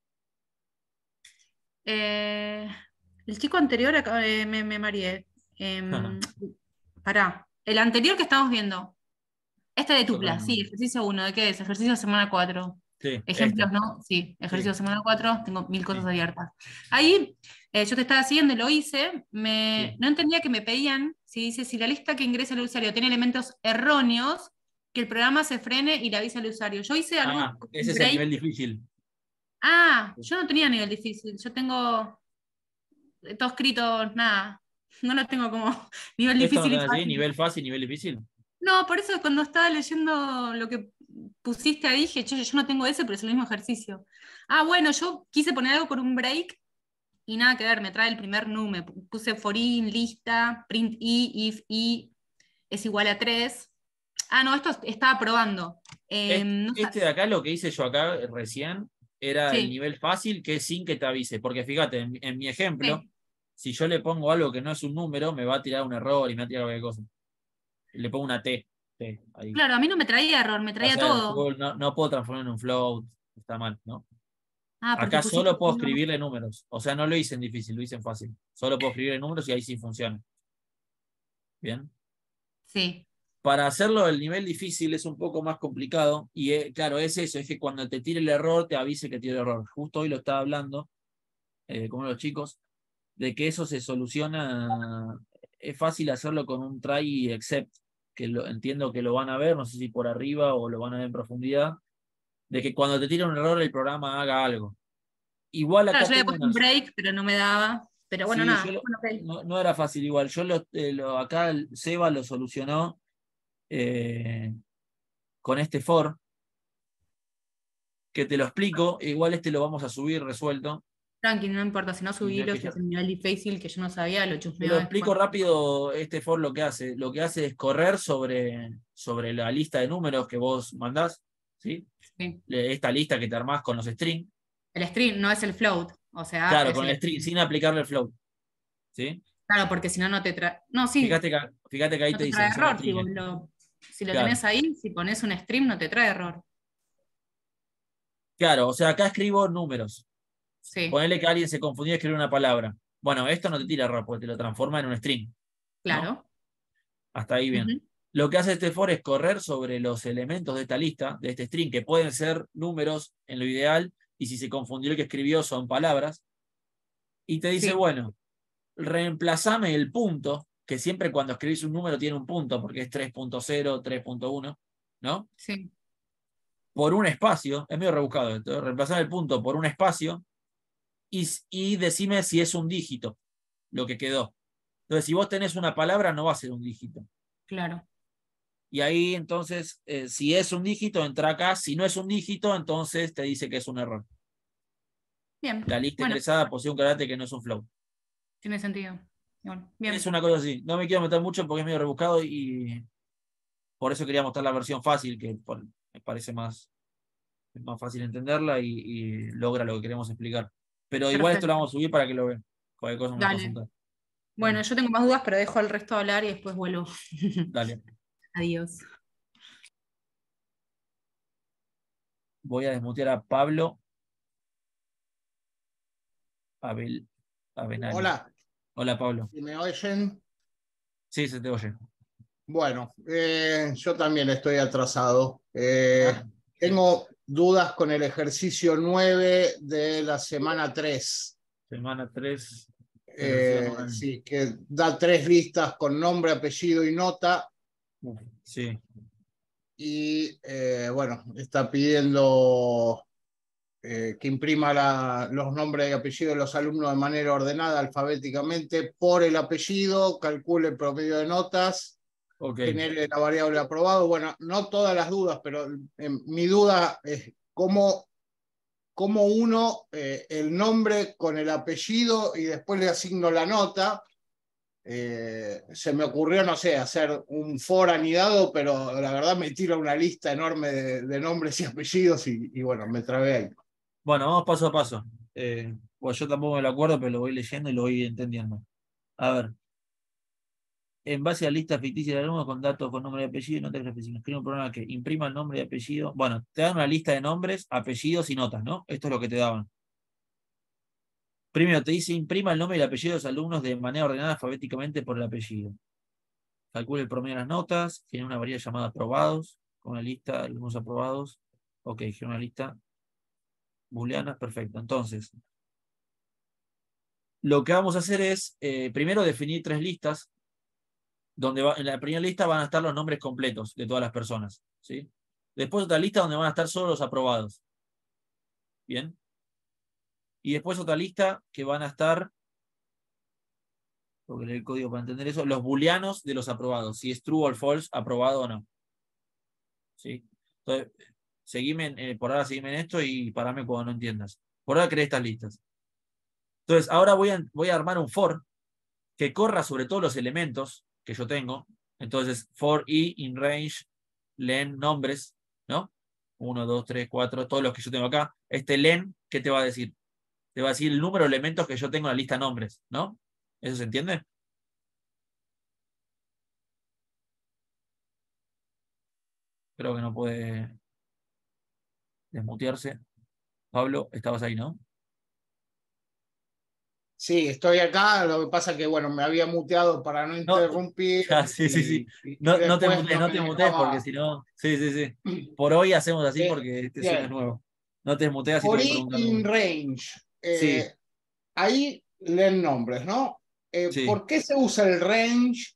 eh, el chico anterior, acá, eh, me, me mareé. Em, pará, el anterior que estamos viendo. Este de Yo tupla, sí, también. ejercicio uno. ¿De qué es? Ejercicio semana cuatro. Sí, Ejemplos, este. ¿no? Sí, ejercicio Sí, semana cuatro. Tengo mil cosas sí, abiertas. Ahí eh, yo te estaba siguiendo, lo hice. Me, sí. no entendía que me pedían, si dice, si la lista que ingresa el usuario tiene elementos erróneos, que el programa se frene y le avise al usuario. Yo hice algo, Ah, como ese un es el break. nivel difícil. Ah, yo no tenía nivel difícil. Yo tengo todo escrito, nada. No lo tengo como nivel ¿Esto no difícil y tenés así? fácil. ¿Nivel fácil, nivel difícil? No, por eso cuando estaba leyendo lo que pusiste ahí, dije, "Che, yo no tengo ese, pero es el mismo ejercicio". Ah, bueno, yo quise poner algo con un break y nada que ver, me trae el primer número. Puse for in, lista, print i, if i es igual a tres. Ah, no, esto estaba probando. Eh, Este, no sa- este de acá, lo que hice yo acá eh, recién, era el sí, nivel fácil, que es sin que te avise. Porque fíjate, en, en mi ejemplo, sí. si yo le pongo algo que no es un número, me va a tirar un error y me va a tirar cualquier cosa. Le pongo una T, T ahí. Claro, a mí no me traía error, me O traía sea, el todo. fútbol no, no puedo transformar en un float, está mal, ¿no? Ah, porque Acá pusiste solo puedo uno. escribirle números. O sea, no lo hice en difícil, lo hice en fácil. Solo puedo escribirle números y ahí sí funciona. Bien. Sí, Para hacerlo el nivel difícil es un poco más complicado. Y eh, claro, es eso, es que cuando te tire el error, te avise que tiene el error. Justo hoy lo estaba hablando eh, con los chicos, de que eso se soluciona. Es fácil hacerlo con un try y except, que lo, entiendo que lo van a ver, no sé si por arriba o lo van a ver en profundidad, de que cuando te tira un error el programa haga algo. Igual Claro, acá yo le había tengo puesto un unas... break, pero no me daba. Pero bueno, Sí, nada. yo lo- Bueno, ok. no, no era fácil igual. Yo lo, eh, lo- acá el Seba lo solucionó eh, con este for, que te lo explico. Igual este lo vamos a subir resuelto. Tranqui, no importa, si no Y no es subilo, que si es ya- el nivel difícil que yo no sabía, lo Te chusmeo lo después. explico rápido, este for lo que hace. Lo que hace es correr sobre, sobre la lista de números que vos mandás, ¿sí? Sí. Le- Esta lista que te armás con los strings. El string no es el float, o sea, Claro, es con el el string, sin aplicarle el float. ¿Sí? Claro, porque si no, no te trae. No, sí, Fíjate que, fíjate que ahí no te te dice trae que son error. Si, strings. vos lo, si lo Claro. tenés ahí, si pones un stream, no te trae error. Claro, o sea, acá escribo números. Sí, Ponele que alguien se confundió y escribió una palabra. Bueno, esto no te tira error porque te lo transforma en un string. ¿No? claro. Hasta ahí bien. Ujú. Lo que hace este for es correr sobre los elementos de esta lista, de este string, que pueden ser números en lo ideal, y si se confundió el que escribió son palabras, y te dice, Sí, bueno, reemplazame el punto, que siempre cuando escribís un número tiene un punto, porque es tres punto cero, tres punto uno, ¿no? sí, Por un espacio, es medio rebuscado esto, reemplazame el punto por un espacio, y, y decime si es un dígito, lo que quedó. Entonces, si vos tenés una palabra, no va a ser un dígito. claro. Y ahí entonces, eh, si es un dígito, entra acá. Si no es un dígito, entonces te dice que es un error. Bien. La lista Bueno, ingresada posee un carácter que no es un float. tiene sentido. Bueno, bien. Es una cosa así. No me quiero meter mucho porque es medio rebuscado y por eso quería mostrar la versión fácil, que por- me parece más, más fácil entenderla y, y logra lo que queremos explicar. Pero igual esto lo Perfecto. vamos a subir para que lo vean. Cualquier cosa me lo Dale. consultan. Bueno, yo tengo más dudas, pero dejo al resto hablar y después vuelvo. Dale. Adiós. Voy a desmutear a Pablo Abel, Abenali. Hola, Hola, Pablo. ¿y me oyen? Sí, se te oye. Bueno, eh, yo también estoy atrasado. Eh, Ah, tengo dudas con el ejercicio nueve de la semana tres. semana tres. Eh, sí, que da tres listas con nombre, apellido y nota. Sí. Y eh, bueno, está pidiendo eh, que imprima la, los nombres y apellidos de los alumnos de manera ordenada alfabéticamente por el apellido, calcule el promedio de notas, Ok. genere la variable aprobado. Bueno, no todas las dudas, pero eh, mi duda es cómo, cómo uno eh, el nombre con el apellido y después le asigno la nota. Eh, se me ocurrió, no sé, hacer un for anidado, pero la verdad me tira una lista enorme de, de nombres y apellidos y, y bueno, me trabé ahí. Bueno, vamos paso a paso. Eh, pues yo tampoco me lo acuerdo, pero lo voy leyendo y lo voy entendiendo. A ver. En base a lista ficticia de alumnos con datos con nombre y apellido y notas específicas. Escribe un programa que imprima el nombre y apellido. Bueno, te dan una lista de nombres, apellidos y notas, ¿no? Esto es lo que te daban. Primero te dice imprima el nombre y el apellido de los alumnos de manera ordenada alfabéticamente por el apellido. Calcule el promedio de las notas. Tiene una variable llamada aprobados. Con una lista de alumnos aprobados. Ok, tiene una lista booleana. Perfecto. Entonces, lo que vamos a hacer es, eh, primero definir tres listas, donde va, en la primera lista van a estar los nombres completos de todas las personas, ¿sí? Después otra lista donde van a estar solo los aprobados. ¿Bien? Y después otra lista que van a estar, tengo que leer el código para entender eso, los booleanos de los aprobados, si es true o false, aprobado o no. ¿Sí? Entonces, seguime, eh, por ahora seguime en esto y parame cuando no entiendas. Por ahora creé estas listas. Entonces, ahora voy a, voy a armar un for que corra sobre todos los elementos que yo tengo. Entonces, for i in range len nombres, ¿no? uno, dos, tres, cuatro, todos los que yo tengo acá. Este len, ¿qué te va a decir? Te va a decir el número de elementos que yo tengo en la lista de nombres, ¿no? ¿Eso se entiende? Creo que no puede desmutearse. Pablo, estabas ahí, ¿no? Sí, estoy acá, lo que pasa es que bueno, me había muteado para no No, interrumpir ya, sí, sí, sí. y, y- No, y no te después mutees, no no me te mutees porque dejaba. si no. Sí, sí, sí. Por hoy hacemos así Eh, porque este Zoom es bien, nuevo. No te desmuteas y te for voy i preguntando in uno. range, Sí, eh, ahí leen nombres, ¿no? Eh, sí. ¿por qué se usa el range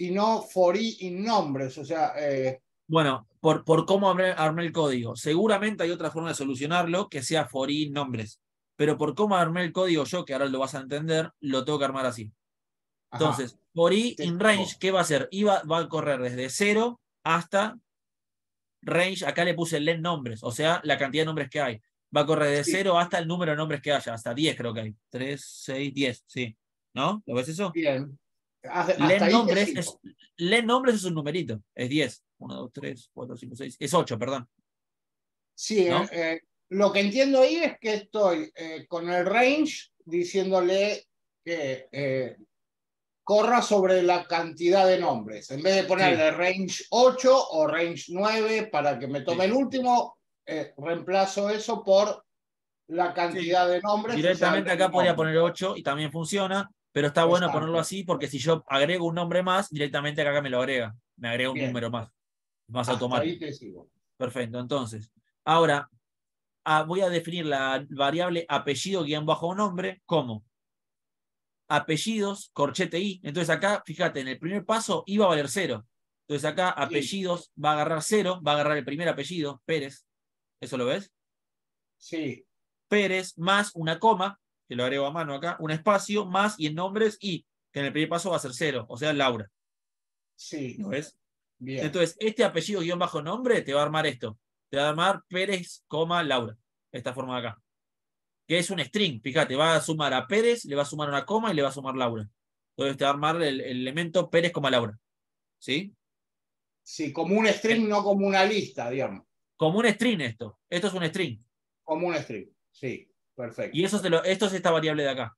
y no for i in nombres. O sea, eh, Bueno, por, por cómo armé, armé el código. Seguramente hay otra forma de solucionarlo que sea for i nombres. Pero por cómo armé el código yo, que ahora lo vas a entender, lo tengo que armar así. ajá, Entonces, for i te in range, explico. ¿qué va a hacer? I va, va a correr desde cero hasta range. Acá le puse len nombres, o sea, la cantidad de nombres que hay. Va a correr de Sí, cero hasta el número de nombres que haya, hasta diez creo que hay. tres, seis, diez, sí. ¿No? ¿Lo ves eso? bien. Hasta hasta Len ahí te nombres es, sigo. len nombres es un numerito, es diez. uno, dos, tres, cuatro, cinco, seis. Es ocho, perdón. Sí, ¿No? eh, eh, lo que entiendo ahí es que estoy eh, con el range diciéndole que eh, corra sobre la cantidad de nombres. En vez de ponerle Sí, range ocho o range nueve para que me tome sí, el último, eh, reemplazo eso por la sí. cantidad de nombres, o sea, Directamente el acá podría nombre. poner ocho y también funciona, pero está bueno ponerlo Exacto. así porque si yo agrego un nombre más, directamente acá me lo agrega. Me agrega un Bien, número más. Más hasta ahí automático. te sigo. Perfecto. Entonces, ahora ah, voy a definir la variable apellido guión bajo nombre como apellidos, corchete i. Entonces acá, fíjate, en el primer paso iba a valer cero. Entonces acá Sí, apellidos va a agarrar cero, va a agarrar el primer apellido, Pérez. ¿Eso lo ves? sí, Pérez más una coma, que lo agrego a mano acá, un espacio más y en nombres i, que en el primer paso va a ser cero, o sea, Laura. sí, ¿Lo ves? bien, Entonces, este apellido guión bajo nombre te va a armar esto. Te va a armar Pérez, coma, Laura. Esta forma de acá. Que es un string, fíjate, va a sumar a Pérez, le va a sumar una coma y le va a sumar Laura. Entonces te va a armar el, el elemento Pérez, coma, Laura. ¿Sí? sí, como un Eh, string, no como una lista, digamos, Como un string esto. Esto es un string. como un string, sí, Y perfecto, eso es, de lo, esto es esta variable de acá.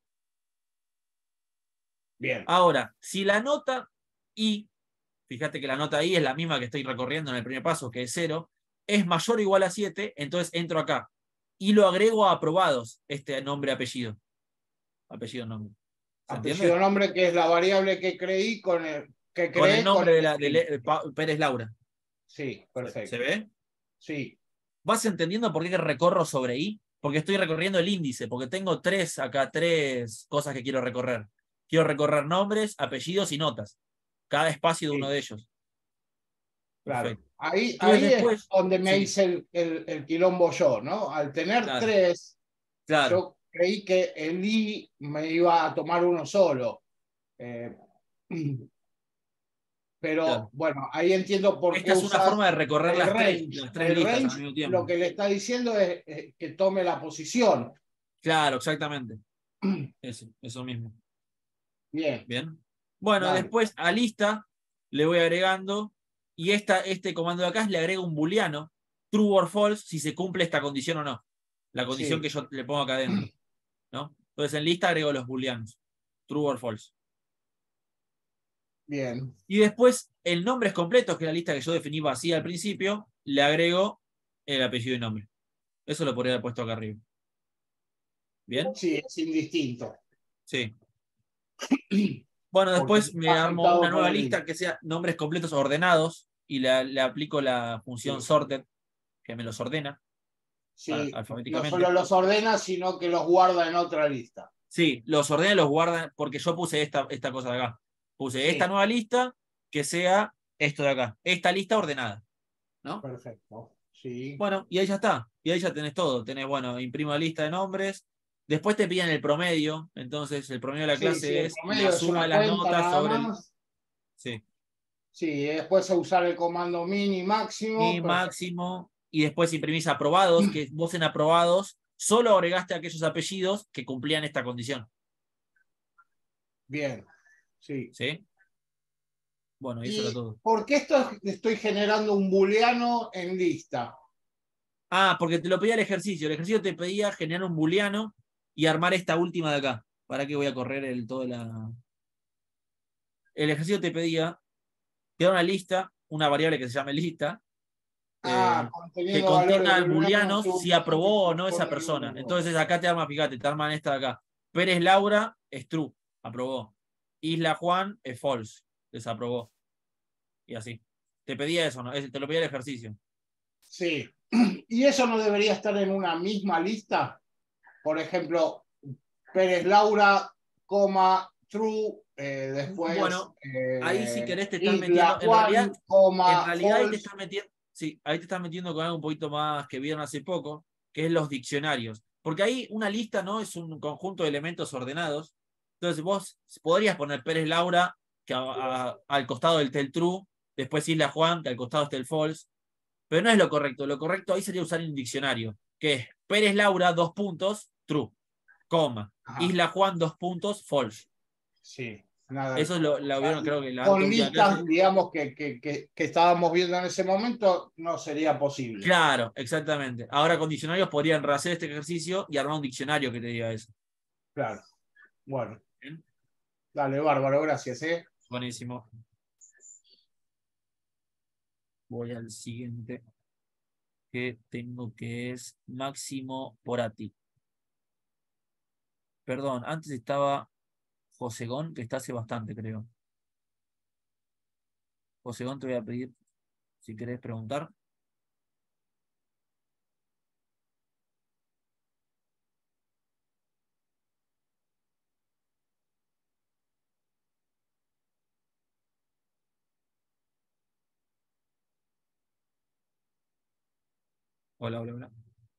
bien, Ahora, si la nota i, fíjate que la nota i es la misma que estoy recorriendo en el primer paso, que es cero, es mayor o igual a siete, entonces entro acá. Y lo agrego a aprobados, este nombre, apellido. Apellido, nombre. ¿Se apellido, entiende? nombre, que es la variable que creí con el, que Con el creé con nombre de el la de string. Le- Pa- Pérez Laura. Sí, ¿Se, se perfecto, ve? sí, ¿Vas entendiendo por qué recorro sobre i? Porque estoy recorriendo el índice, porque tengo tres acá, tres cosas que quiero recorrer. Quiero recorrer nombres, apellidos y notas. Cada espacio de uno sí, de ellos. claro. Perfecto. Ahí, Entonces ahí es después, donde me sí, hice el, el, el quilombo yo, ¿no? Al tener claro, tres, claro, yo creí que el i me iba a tomar uno solo. Eh, pero claro. bueno, ahí entiendo por qué Esta es una forma usas de recorrer el las tres, range. las tres El listas al range mismo lo tiempo. que le está diciendo es, es que tome la posición. Claro, exactamente. Eso, eso mismo. Bien, Bien. Bueno, dale. después a lista le voy agregando, y esta, este comando de acá le agrego un booleano, true or false, si se cumple esta condición o no. La condición Sí, que yo le pongo acá adentro. ¿No? Entonces en lista agrego los booleanos, true or false. bien. Y después el nombre es completo, que es la lista que yo definí vacía al principio, le agrego el apellido y nombre. Eso lo podría haber puesto acá arriba. ¿Bien? Sí, es indistinto. Sí. Bueno, Porque después me está armo una afectado por nueva el lista link. que sea nombres completos ordenados y le, le aplico la función Sí, sorted, que me los ordena al- sí, no solo alfabéticamente. los ordena, sino que los guarda en otra lista. Sí, los ordena y los guarda porque yo puse esta, esta cosa de acá. Puse esta Sí, nueva lista que sea esto de acá. Esta lista ordenada. ¿No? perfecto. Sí, Bueno, y ahí ya está. Y ahí ya tenés todo. Tenés, bueno, imprimo lista de nombres. Después te piden el promedio. Entonces, el promedio de la sí, sí, clase el es la promedio es suma de una las cuenta notas nada sobre el. más. Sí. Sí, después usar el comando mini máximo. Mi Perfecto. máximo. Y después imprimís aprobados, que vos en aprobados solo agregaste aquellos apellidos que cumplían esta condición. Bien, sí. ¿Sí? Bueno, y eso era ¿Y todo. por qué esto estoy generando un booleano en lista? Ah, porque te lo pedía el ejercicio. El ejercicio te pedía generar un booleano y armar esta última de acá. ¿Para qué voy a correr el todo la. El ejercicio te pedía crear una lista, una variable que se llame lista, Ah, eh, que conteniendo valores contenga booleanos, booleanos según si datos que aprobó o no esa corresponden al persona. número. Entonces acá te arma, fíjate, te arman esta de acá. Pérez Laura es true, aprobó. Isla Juan es false, desaprobó. Y así. Te pedía eso, ¿no? Te lo pedía el ejercicio. Sí. ¿Y eso no debería estar en una misma lista? Por ejemplo, Pérez Laura, coma, true, eh, después Bueno, eh, ahí si querés te estás Isla metiendo. En Juan, realidad, coma, en realidad ahí te false. estás metiendo. Sí, ahí te estás metiendo con algo un poquito más que vieron hace poco, que es los diccionarios. Porque ahí una lista no es un conjunto de elementos ordenados. Entonces vos podrías poner Pérez Laura, que a- a- al costado del tel true, después Isla Juan, que al costado está el false. Pero no es lo correcto. Lo correcto ahí sería usar un diccionario, que es Pérez Laura, dos puntos, true, coma. Ajá, Isla Juan, dos puntos, false. sí, nada. Eso lo, lo O sea, vieron, creo que la con anteúltima listas, clase. digamos, que, que, que, que estábamos viendo en ese momento, no sería posible. Claro, exactamente. Ahora con diccionarios podrían rehacer este ejercicio y armar un diccionario que te diga eso. Claro. Bueno, ¿Bien? dale, bárbaro, gracias, ¿eh? Buenísimo. Voy al siguiente que tengo, que es Máximo Porati. Perdón, antes estaba Josegón, que está hace bastante, creo. Josegón, te voy a pedir si querés preguntar. Hola, hola, hola.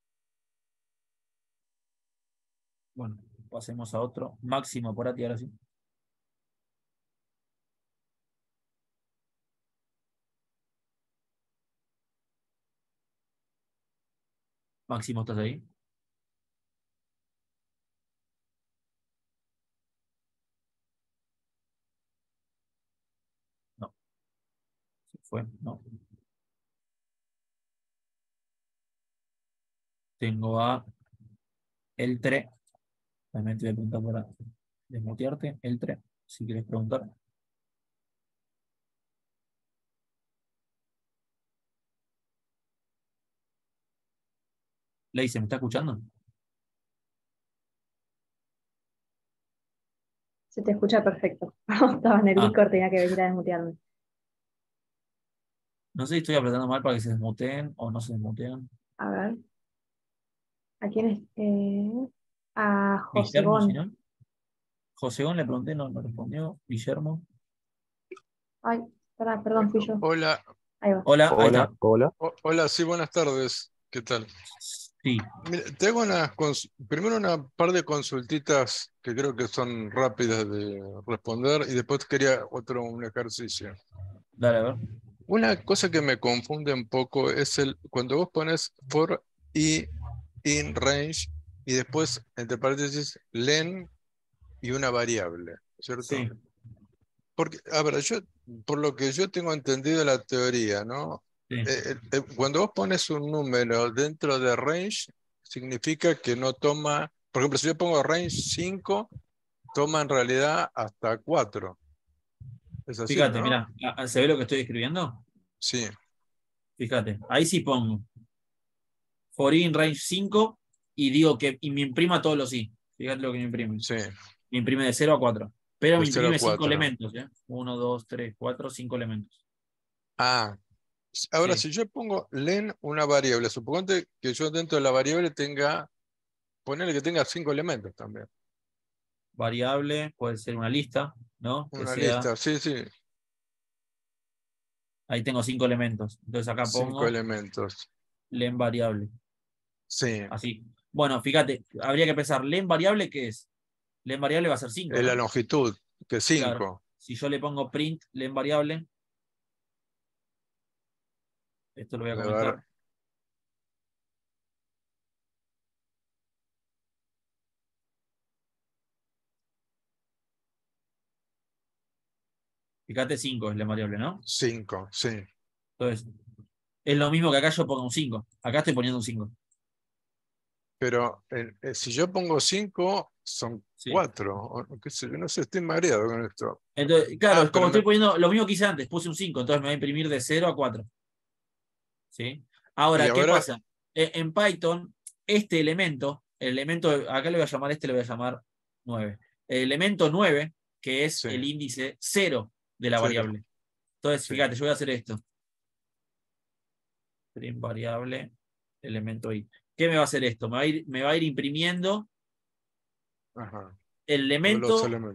Bueno, pasemos a otro. Máximo Porati, ahora sí. Máximo, ¿estás ahí? No. Se fue, no. Tengo a Eltre. También te voy a preguntar para desmutearte. Eltre, si quieres preguntar. Leice, ¿me está escuchando? Se te escucha perfecto. Estaba en el Ah, Discord, tenía que venir a desmutearme. no sé si estoy apretando mal para que se desmuteen o no se desmuteen. A ver. ¿A quién es? Eh, a Guillermo, si Josegón. no. Josegón le pregunté, no, no respondió. Guillermo. Ay, pará, perdón, fui yo. Hola, Ahí va. Hola, ahí Hola, está. hola. o- hola, sí, buenas tardes. ¿Qué tal? Sí, Mira, tengo unas cons- primero una par de consultitas que creo que son rápidas de responder y después quería otro un ejercicio. dale, a ver. Una cosa que me confunde un poco es el cuando vos pones for i in range y después entre paréntesis len y una variable, ¿cierto? Sí, Porque, a ver, yo, por lo que yo tengo entendido de la teoría, ¿no? sí. Eh, eh, cuando vos pones un número dentro de range, significa que no toma, por ejemplo, si yo pongo range cinco, toma en realidad hasta cuatro. Es así, Fíjate, ¿no? mira, ¿se ve lo que estoy escribiendo? Sí, Fíjate, ahí sí pongo for in range cinco y digo que y me imprima todos los i. Fíjate lo que me imprime. sí, Me imprime de cero a cuatro. Pero de me cero a imprime cinco cuatro. elementos, ¿eh? uno, dos, tres, cuatro, cinco elementos. Ah, ahora Sí. si yo pongo len una variable, suponte que yo dentro de la variable tenga, ponerle que tenga cinco elementos también. Variable, puede ser una lista, ¿no? Que Una sea, lista, sí, sí, ahí tengo cinco elementos. Entonces acá cinco pongo elementos. len variable. Sí, Así. Bueno, fíjate, habría que pensar, len variable, ¿qué es? Len variable va a ser cinco, es la ¿no? longitud, que es Claro. cinco. Si yo le pongo print len variable, esto lo voy a A comentar. ver, Fíjate, cinco es len variable, ¿no? cinco, sí. Entonces, es lo mismo que acá yo pongo un cinco. Acá estoy poniendo un cinco. Pero eh, eh, si yo pongo cinco, son Sí. cuatro. Qué sé yo, no sé, estoy mareado con esto. Entonces, claro, Ah, es como pero estoy me... poniendo lo mismo que hice antes, puse un cinco, entonces me va a imprimir de cero a cuatro. ¿Sí? Y Ahora, ¿qué ahora, pasa? Eh, En Python, este elemento, el elemento, acá le voy a llamar este, le voy a llamar nueve. El elemento nueve, que es sí, el índice cero de la cero, variable. Entonces, sí. fíjate, yo voy a hacer esto. Print variable, elemento i. ¿Qué me va a hacer esto? Me va a ir, me va a ir imprimiendo Ajá, el todos los elemento elementos.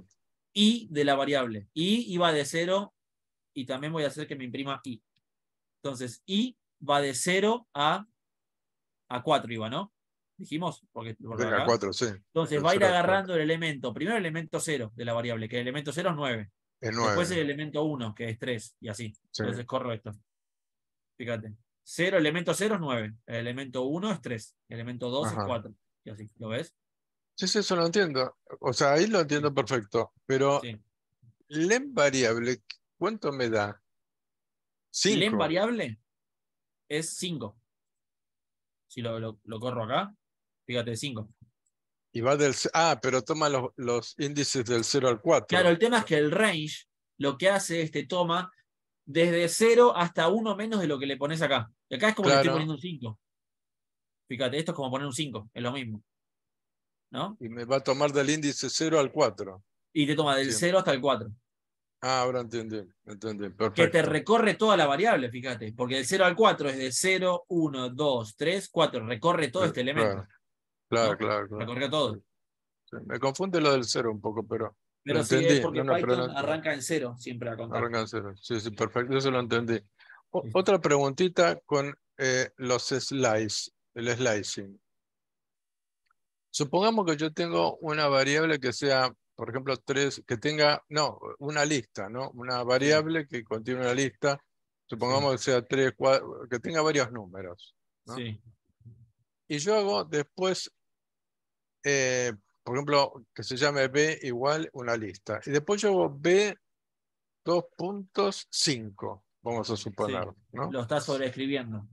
i de la variable. I iba de cero y también voy a hacer que me imprima i. Entonces, i va de cero a, a cuatro iba, ¿no? Dijimos, porque, porque Venga, acá. cuatro, sí. Entonces Del va a ir cero al agarrando el elemento, primero el elemento cero de la variable, que el elemento cero es nueve. Es Después el nueve. elemento uno, que es tres, y así. Sí. Entonces corro esto. Fíjate. cero, elemento cero es nueve. El elemento uno es tres. El elemento dos es Ajá. cuatro. Y así. ¿Lo ves? Sí, sí, eso lo entiendo. O sea, ahí lo entiendo perfecto. Pero Sí. len variable, ¿cuánto me da? Len cinco. variable es cinco. Si lo, lo, lo corro acá, fíjate, cinco. Y va del... Ah, pero toma los, los índices del cero al cuatro. Claro, el tema es que el range lo que hace es te toma desde cero hasta uno menos de lo que le pones acá. Y acá es como le estoy Claro. poniendo un cinco. Fíjate, esto es como poner un cinco, es lo mismo. ¿No? Y me va a tomar del índice cero al cuatro. Y te toma del Sí. cero hasta el cuatro. Ah, ahora entendí. Entendí. Que Perfecto. te recorre toda la variable, fíjate. Porque del cero al cuatro es de cero, uno, dos, tres, cuatro. Recorre todo este elemento. Claro, claro, ¿no? claro, claro. Recorre todo. Sí, me confunde lo del cero un poco, pero lo Pero sí, entendí. es porque No, no, pero Python no- arranca en cero siempre a contar. arranca en cero. Sí, sí, perfecto. Eso lo entendí. O- Sí. otra preguntita con eh, los slice, el slicing. Supongamos que yo tengo una variable que sea, por ejemplo, tres, que tenga, no, una lista, ¿no? Una variable que contiene una lista. Supongamos que sea tres, cuatro, que tenga varios números, ¿no? Sí. Y yo hago después, eh, por ejemplo, que se llame B igual una lista. Y después yo hago B dos puntos cinco, vamos a suponer, Sí. ¿no? Lo estás sobreescribiendo.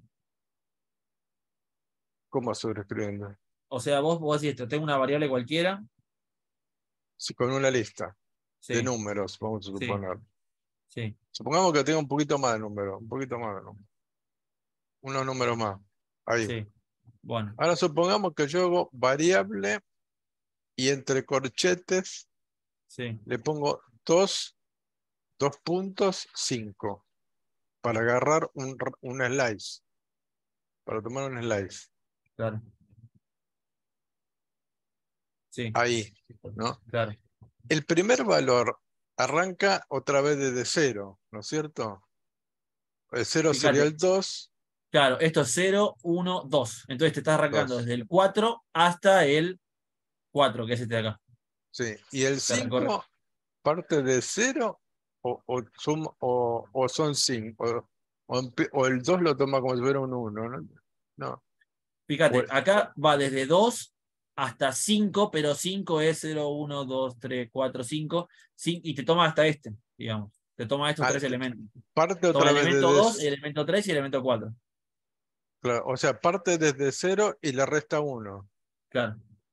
¿Cómo sobreescribiendo? O sea, vos, vos decís esto, tengo una variable cualquiera. Sí, con una lista Sí. de números, vamos a Sí. suponer. Sí. Supongamos que tengo un poquito más de números, un poquito más de números. Unos números más. Ahí. Sí. Bueno. Ahora supongamos que yo hago variable y entre corchetes Sí. le pongo dos, dos puntos cinco para agarrar un, un slice. Para tomar un slice. Claro. Sí. Ahí, ¿no? Claro. El primer valor arranca otra vez desde cero, ¿no es cierto? El cero Fíjate. sería el dos. Claro, esto es cero, uno, dos. Entonces te estás arrancando dos. desde el cuatro hasta el cuatro, que es este de acá. Sí. Y el Te recorre. cinco parte de cero o, o, sum- o, o son cinco. O, o empe- o el dos lo toma como si fuera un uno, ¿no? No. Fíjate, Bueno. acá va desde dos hasta cinco, pero cinco es cero, uno, dos, tres, cuatro, cinco, y te toma hasta este, digamos. Te toma estos Ah, tres elementos. Parte Toma otra el vez elemento desde... dos, el elemento tres y el elemento cuatro. Claro, o sea, parte desde cero y le resta uno. Claro.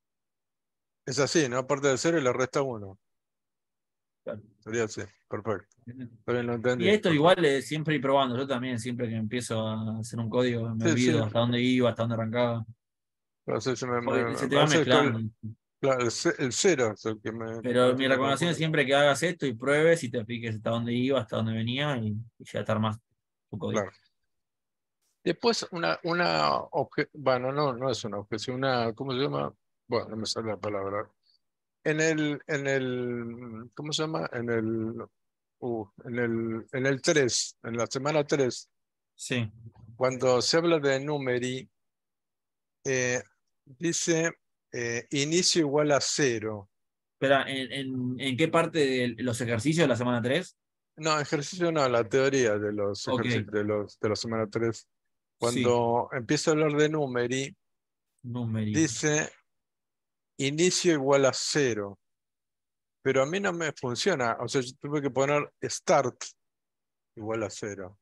Es así, ¿no? Parte de cero y le resta uno. Claro. Sería así, perfecto. También lo entendí. Y esto perfecto. igual eh, siempre ir probando. Yo también, siempre que empiezo a hacer un código, me Sí, olvido sí. hasta dónde iba, hasta dónde arrancaba. Pero, sí, se me- Porque me- se te a va veces con- mezclando. claro, el, ce- el cero es el que me... Pero me mi me recomendación es confunde. siempre que hagas esto y pruebes y te expliques hasta dónde iba, hasta dónde venía y, y ya te armas tu código. Claro. Después una, una obje- bueno, no, no es una objeción, una, ¿cómo se llama? Bueno, no me sale la palabra. En el, en el, ¿cómo se llama? En el, uh, en el, en el tres, en la semana tres, Sí. cuando se habla de numeri, eh, dice eh, inicio igual a cero. Espera, ¿en, en, en qué parte de los ejercicios de la semana tres? No, ejercicio no, la teoría de los Ok. ejercicios de los de la semana tres. Sí. Cuando empieza a hablar de numeri, Numeri. dice inicio igual a cero. Pero a mí no me funciona. O sea, yo tuve que poner start igual a cero.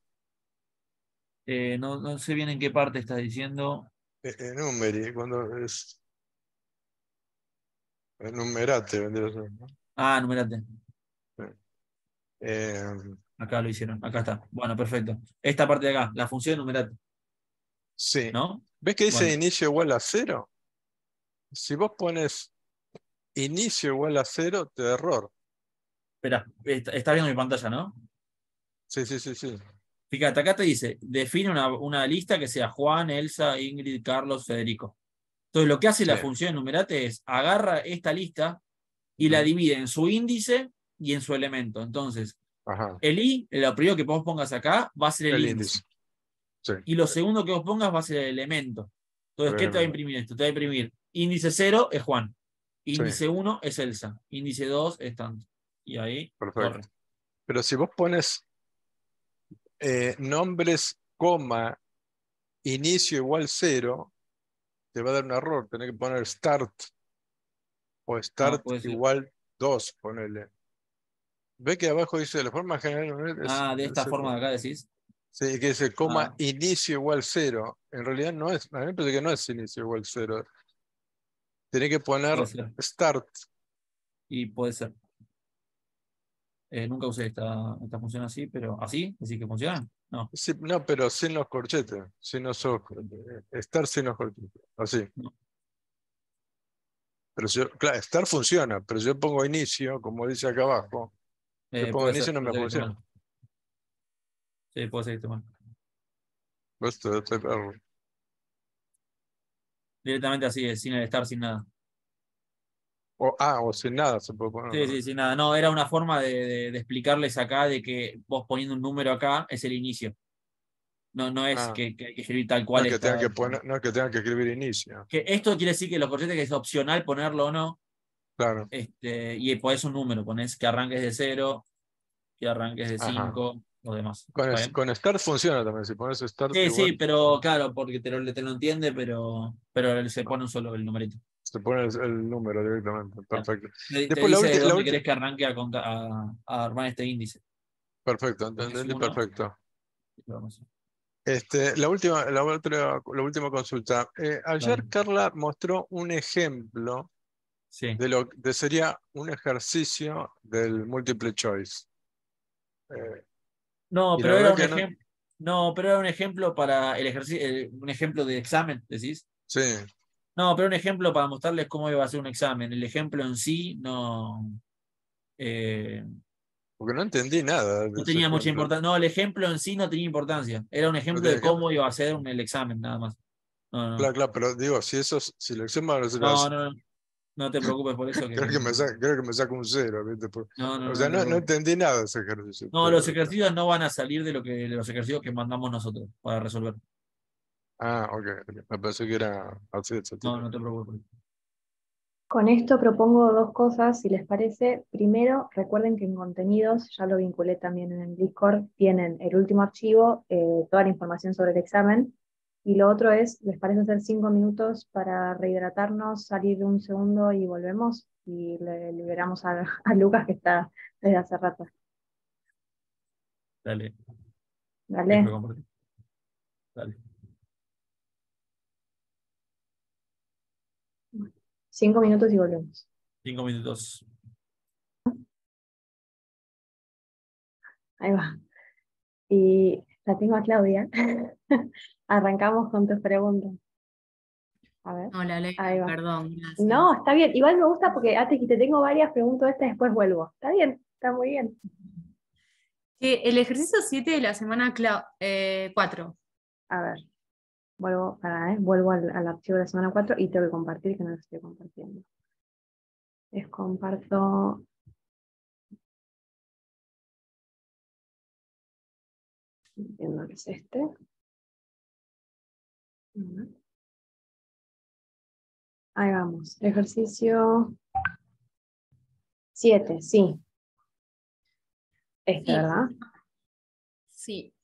Eh, no, no sé bien en qué parte estás diciendo. Eh, eh, numeri, cuando es enumerate, vendría a ser, ¿no? Ah, numerate. Eh, Acá lo hicieron. Acá está. Bueno, perfecto. Esta parte de acá, la función de numerate. sí. ¿No? ¿Ves que dice Bueno. inicio igual a cero? Si vos pones inicio igual a cero, te da error. Espera, est- estás viendo mi pantalla, ¿no? Sí, sí, sí, sí. Fíjate, acá te dice, define una, una lista que sea Juan, Elsa, Ingrid, Carlos, Federico. Entonces lo que hace la Sí. función numerate es agarra esta lista y la Ujú. divide en su índice y en su elemento. Entonces, Ajá. el i, lo primero que vos pongas acá, va a ser el, El índice. índice. Sí. Y lo segundo que vos pongas va a ser el elemento. Entonces, El ¿qué te va a elemento. imprimir esto? Te va a imprimir índice cero es Juan. Índice Sí, uno es Elsa. Índice dos es tanto. Y ahí corre. perfecto. Pero si vos pones eh, nombres, coma, inicio igual cero, te va a dar un error. Tenés que poner start o Ah, start puede ser. igual dos, ponele. Ve que abajo dice de la forma general. Es, Ah, de esta es- forma de acá decís. sí, que dice coma Ah, inicio igual cero. En realidad no es, a mí me parece que no es inicio igual cero. Tenés que poner puede ser. start. Y puede ser. Eh, nunca usé esta, esta función así, pero ¿así? ¿Decís que funciona? No. Sí, no, pero sin los corchetes. Sin los, start sin los corchetes. Así. no. Pero si yo, claro, start funciona, pero si yo pongo inicio, como dice acá abajo, yo Eh, pongo puede inicio ser, y no puede me ser que esté funciona. mal. Sí, puede ser que esté mal. Esto, esto es error. Directamente así, es, sin el estar, sin nada. O, ah, o sin nada se puede poner. Sí, ¿no? sí, sin nada. No, era una forma de, de- de explicarles acá de que vos poniendo un número acá es el inicio. No, no es Ah, que, que hay que escribir tal no cual es que tengan está. que poner, no es que tengan que escribir inicio. Que esto quiere decir que los corchetes que es opcional ponerlo o no. Claro. Este, y podés un número, ponés que arranques de cero, que arranques de Ajá. cinco, o demás. Con, ¿Está es- bien? con start funciona también. Si pones start Sí, igual, sí, pero claro, porque te lo, te lo entiende, pero, pero se pone un solo el numerito. se pone el, el número directamente. Claro. Perfecto. Te, te Después la dice de última, la dónde última. querés que arranque a, conta- a, a armar este índice. Perfecto, Pones entendí uno. perfecto. Y lo vamos a hacer. Este, la última, la otra, la última consulta. Eh, ayer Dale. Carla mostró un ejemplo Sí. de lo que sería un ejercicio del multiple choice. Eh, No, y la pero era verdad un que no. ejemplo. No, pero era un ejemplo para el ejercicio, un ejemplo de examen, decís. Sí, No, pero un ejemplo para mostrarles cómo iba a ser un examen. El ejemplo en sí no, eh, porque no entendí nada de no ese tenía mucha ejemplo. importancia. No, el ejemplo en sí no tenía importancia. Era un No ejemplo tiene de ejemplo. cómo iba a ser un, el examen, nada más. No, no, Claro, claro, pero digo, si eso, es- si el examen va a ser no, así, no, no, no te preocupes por eso que. creo que me saca, creo que me saca un cero, ¿viste? Por- No, no, o no sea, te no, no preocupes. entendí nada de ese ejercicio. No, los Pero, ejercicios no van a salir de lo que de los ejercicios que mandamos nosotros para resolver. ah, ok, ok. Me pensé que era así de ese No, tipo. no te preocupes. Con esto propongo dos cosas, si les parece. Primero, recuerden que en contenidos, ya lo vinculé también en el Discord, tienen el último archivo, eh, toda la información sobre el examen. Y lo otro es, ¿les parece hacer cinco minutos para rehidratarnos, salir un segundo y volvemos? Y le liberamos a, a Lucas que está desde hace rato. Dale, ¿Vale? dejo de compartir. Dale. Cinco minutos y volvemos. Cinco minutos. Ahí va. Y la tengo a Claudia. Arrancamos con tus preguntas. A ver. Hola, Lea, Ahí va. perdón, gracias. No, está bien. Igual me gusta porque antes que te tengo varias, pregunto esta y después vuelvo. Está bien, está muy bien. Que el ejercicio siete de la semana cuatro. A ver, vuelvo, para, ¿eh? Vuelvo al, al archivo de la semana cuatro y tengo que compartir, que no lo estoy compartiendo. Les comparto. Entiendo que es este. Ahí vamos. Ejercicio siete, sí. Este, Sí. ¿verdad? Sí.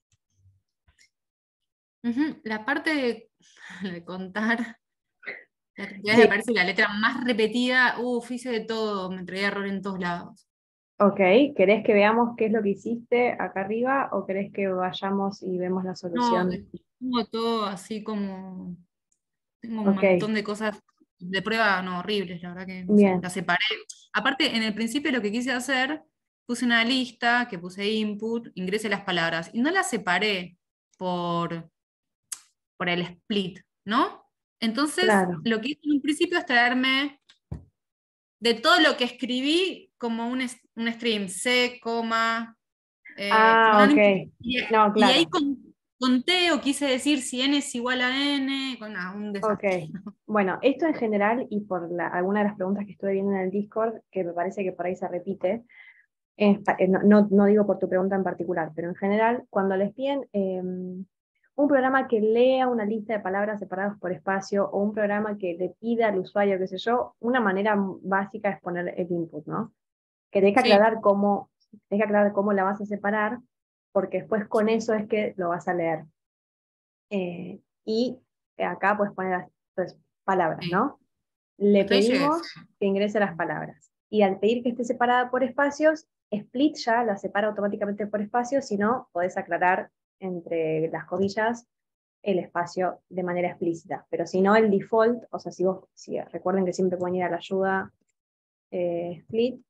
Ujú, la parte de, de contar, la cantidad Sí. me parece la letra más repetida, uff, hice de todo, me traía error en todos lados. Ok, ¿querés que veamos qué es lo que hiciste acá arriba o querés que vayamos y vemos la No, solución? tengo todo así como, tengo un Ok. montón de cosas de prueba, no, horribles, la verdad que no sé, Bien. las separé. Aparte, en el principio lo que quise hacer, puse una lista, que puse input, ingrese las palabras, y no las separé por, por el split, ¿no? Entonces, Claro. lo que hice en un principio es traerme de todo lo que escribí como un, es- un stream, C, coma, eh, Ah, no, no ok. importa. Y, No, y claro. ahí con- conté o quise decir si n es igual a n, con ah, un desastre. Ok. Bueno, esto en general y por la, alguna de las preguntas que estuve viendo en el Discord, que me parece que por ahí se repite, en, no, no, no digo por tu pregunta en particular, pero en general, cuando les piden eh, un programa que lea una lista de palabras separadas por espacio, o un programa que le pida al usuario, qué sé yo, una manera básica es poner el input, ¿no? Que tenés que Sí. aclarar cómo, tenés que aclarar cómo la vas a separar, porque después con eso es que lo vas a leer. Eh, y acá puedes poner las pues, palabras, Sí. ¿no? Le Hasta ahí llegué, pedimos sí. que ingrese las palabras. Y al pedir que esté separada por espacios, Split ya la separa automáticamente por espacios, si no, podés aclarar entre las comillas el espacio de manera explícita. Pero si no, el default, o sea, si vos, si, recuerden que siempre pueden ir a la ayuda eh, Split,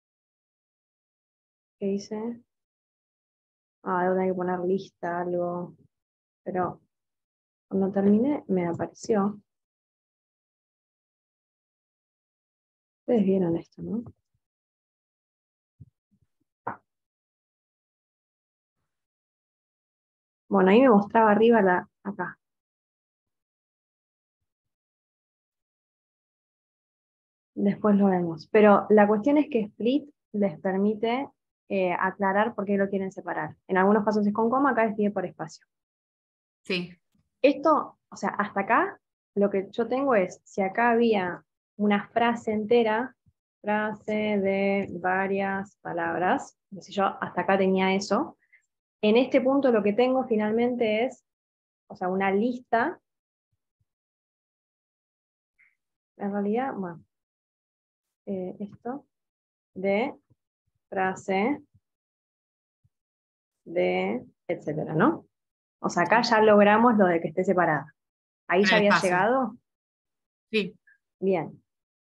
¿qué dice? Ah, donde hay que poner lista, algo. Pero cuando terminé, me apareció. Ustedes vieron esto, ¿no? Bueno, ahí me mostraba arriba la, acá. Después lo vemos. Pero la cuestión es que Split les permite eh, aclarar por qué lo quieren separar. En algunos casos es con coma, acá es por espacio. Sí. Esto, o sea, hasta acá, lo que yo tengo es, si acá había una frase entera, frase de varias palabras, si yo hasta acá tenía eso, en este punto lo que tengo finalmente es, o sea, una lista, en realidad, bueno, eh, esto, de frase, de, etcétera, ¿no? O sea, acá ya logramos lo de que esté separada. ¿Ahí Con ya el había espacio. llegado? Sí. Bien.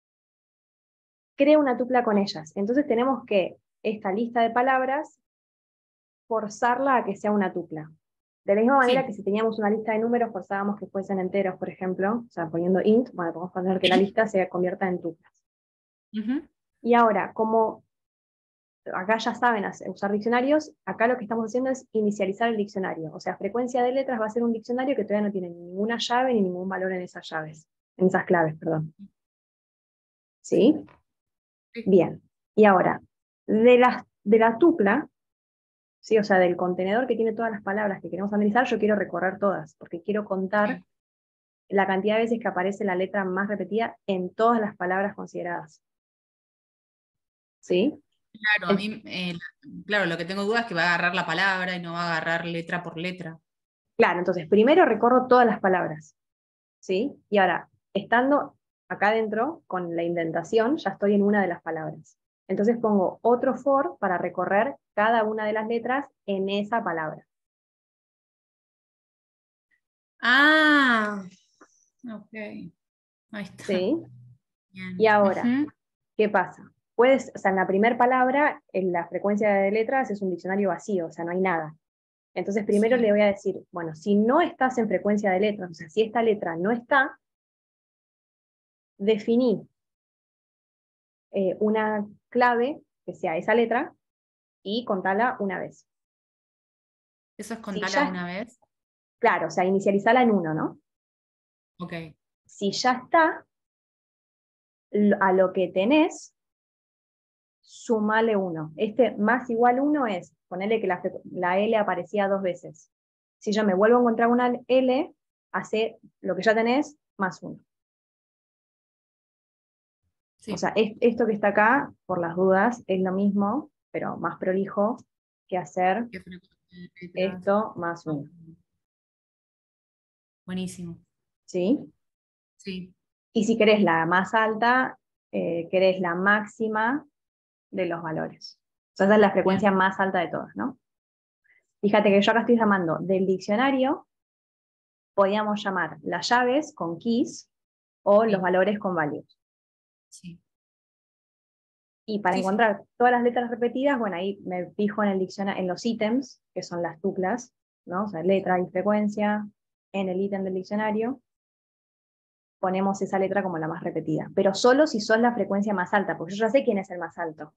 Crea una tupla con ellas. Entonces tenemos que esta lista de palabras forzarla a que sea una tupla. De la misma manera Sí. que si teníamos una lista de números, forzábamos que fuesen enteros, por ejemplo, o sea, poniendo int, bueno, podemos poner que la lista se convierta en tuplas. Ujú. Y ahora, como acá ya saben hacer- usar diccionarios, acá lo que estamos haciendo es inicializar el diccionario. O sea, frecuencia de letras va a ser un diccionario que todavía no tiene ninguna llave ni ningún valor en esas llaves, en esas claves, perdón. ¿Sí? Sí. Bien. Y ahora, de la, de la tupla, ¿sí? O sea, del contenedor que tiene todas las palabras que queremos analizar, yo quiero recorrer todas, porque quiero contar Sí. la cantidad de veces que aparece la letra más repetida en todas las palabras consideradas. ¿Sí? Claro, a mí, eh, claro, lo que tengo duda es que va a agarrar la palabra y no va a agarrar letra por letra. Claro, entonces primero recorro todas las palabras, ¿sí? Y ahora, estando acá adentro, con la indentación, ya estoy en una de las palabras. Entonces pongo otro for para recorrer cada una de las letras en esa palabra. Ah, ok. Ahí está. ¿Sí? Bien. Y ahora, Ujú. ¿qué pasa? Puedes, o sea, en la primera palabra, en la frecuencia de letras es un diccionario vacío, o sea, no hay nada. Entonces primero Sí. le voy a decir, bueno, si no estás en frecuencia de letras, o sea, si esta letra no está, definí eh, una clave que sea esa letra y contala una vez. Eso es Si contarla ya, una vez. claro, o sea, inicializala en uno, ¿no? Ok. Si ya está, lo- a lo que tenés, sumale uno. Este más igual uno es, ponerle que la, fre- la L aparecía dos veces. Si yo me vuelvo a encontrar una L, hace lo que ya tenés más uno. Sí. O sea, es- esto que está acá, por las dudas, es lo mismo, pero más prolijo que hacer ¿Qué frecuencia de letras? esto más uno. Buenísimo. ¿Sí? Sí. Y si querés la más alta, eh, querés la máxima de los valores. O sea, esa es la frecuencia Bien. más alta de todas, ¿no? Fíjate que yo acá estoy llamando del diccionario, podíamos llamar las llaves con keys o los Sí. valores con values. Sí. Y para Sí, sí. encontrar todas las letras repetidas, bueno, ahí me fijo en el diccionario, en los ítems, que son las tuplas, ¿no? O sea, letra y frecuencia, en el ítem del diccionario, ponemos esa letra como la más repetida. Pero solo si son la frecuencia más alta, porque yo ya sé quién es el más alto.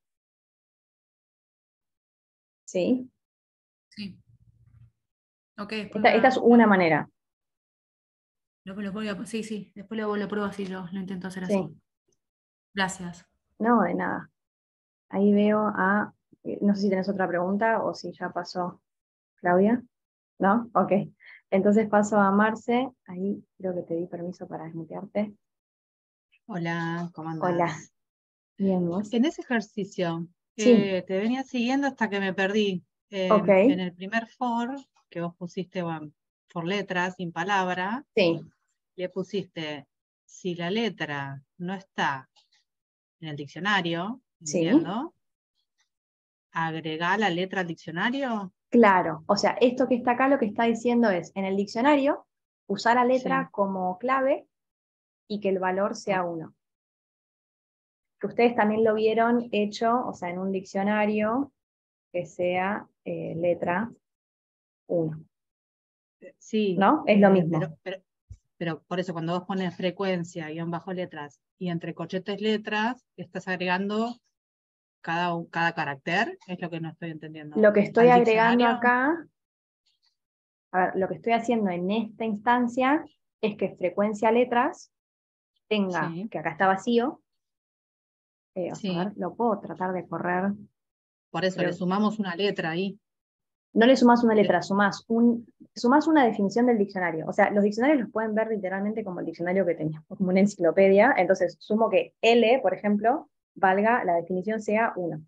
¿Sí? Sí. Ok, después Esta, esta es una manera. lo, lo voy a- sí, sí, después lo, lo pruebo así, lo, lo intento hacer así. Sí. Gracias. No, de nada. Ahí veo a No sé si tenés otra pregunta o si ya pasó Claudia. ¿No? Ok. Entonces paso a Marce. Ahí creo que te di permiso para desmutearte. Hola, ¿cómo andás? Hola. Bien, ¿vos? En ese ejercicio, Sí. eh, te venía siguiendo hasta que me perdí. Eh, Ok. En el primer for, que vos pusiste bueno, por letras, sin palabra, Sí. le pusiste, si la letra no está en el diccionario, Sí. entiendo, agregá la letra al diccionario. Claro. O sea, esto que está acá lo que está diciendo es, en el diccionario, usar la letra Sí. como clave y que el valor sea uno. Que ustedes también lo vieron hecho, o sea, en un diccionario que sea eh, letra uno. Sí. ¿No? Es lo eh, mismo. Pero, pero, pero por eso cuando vos pones frecuencia, guión bajo letras, y entre corchetes letras, estás agregando cada, un- cada carácter, es lo que no estoy entendiendo. Lo que estoy ¿Al agregando diccionario? acá, a ver, lo que estoy haciendo en esta instancia es que frecuencia letras tenga, Sí, que acá está vacío, eh, o sea, a ver, sí. lo puedo tratar de correr, Por eso le pero sumamos una letra ahí. no le sumás una De- letra, sumás, un, sumás una definición del diccionario. O sea, los diccionarios los pueden ver literalmente como el diccionario que teníamos, como una enciclopedia. Entonces, sumo que L, por ejemplo, valga, la definición sea uno.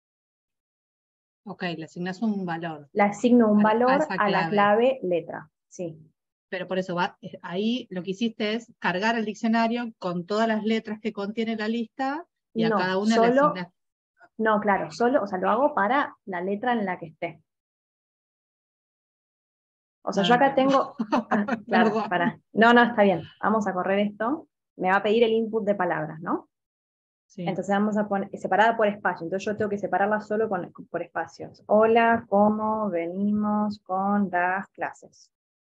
Ok, le asignás un valor Le asigno un a, la- a valor esa a la clave. clave letra. Sí. Pero por eso va, eh, ahí lo que hiciste es cargar el diccionario con todas las letras que contiene la lista y a No, cada una le solo, asignas. no, claro, solo, o sea, lo hago para la letra en la que esté. O sea, No yo lo acá entiendo. tengo, ah, claro, Perdón. para. No, no, está bien. Vamos a correr esto. Me va a pedir el input de palabras, ¿no? Sí, Entonces vamos a poner separada por espacio. Entonces yo tengo que separarla solo con, por espacios. Hola, ¿cómo venimos con las clases?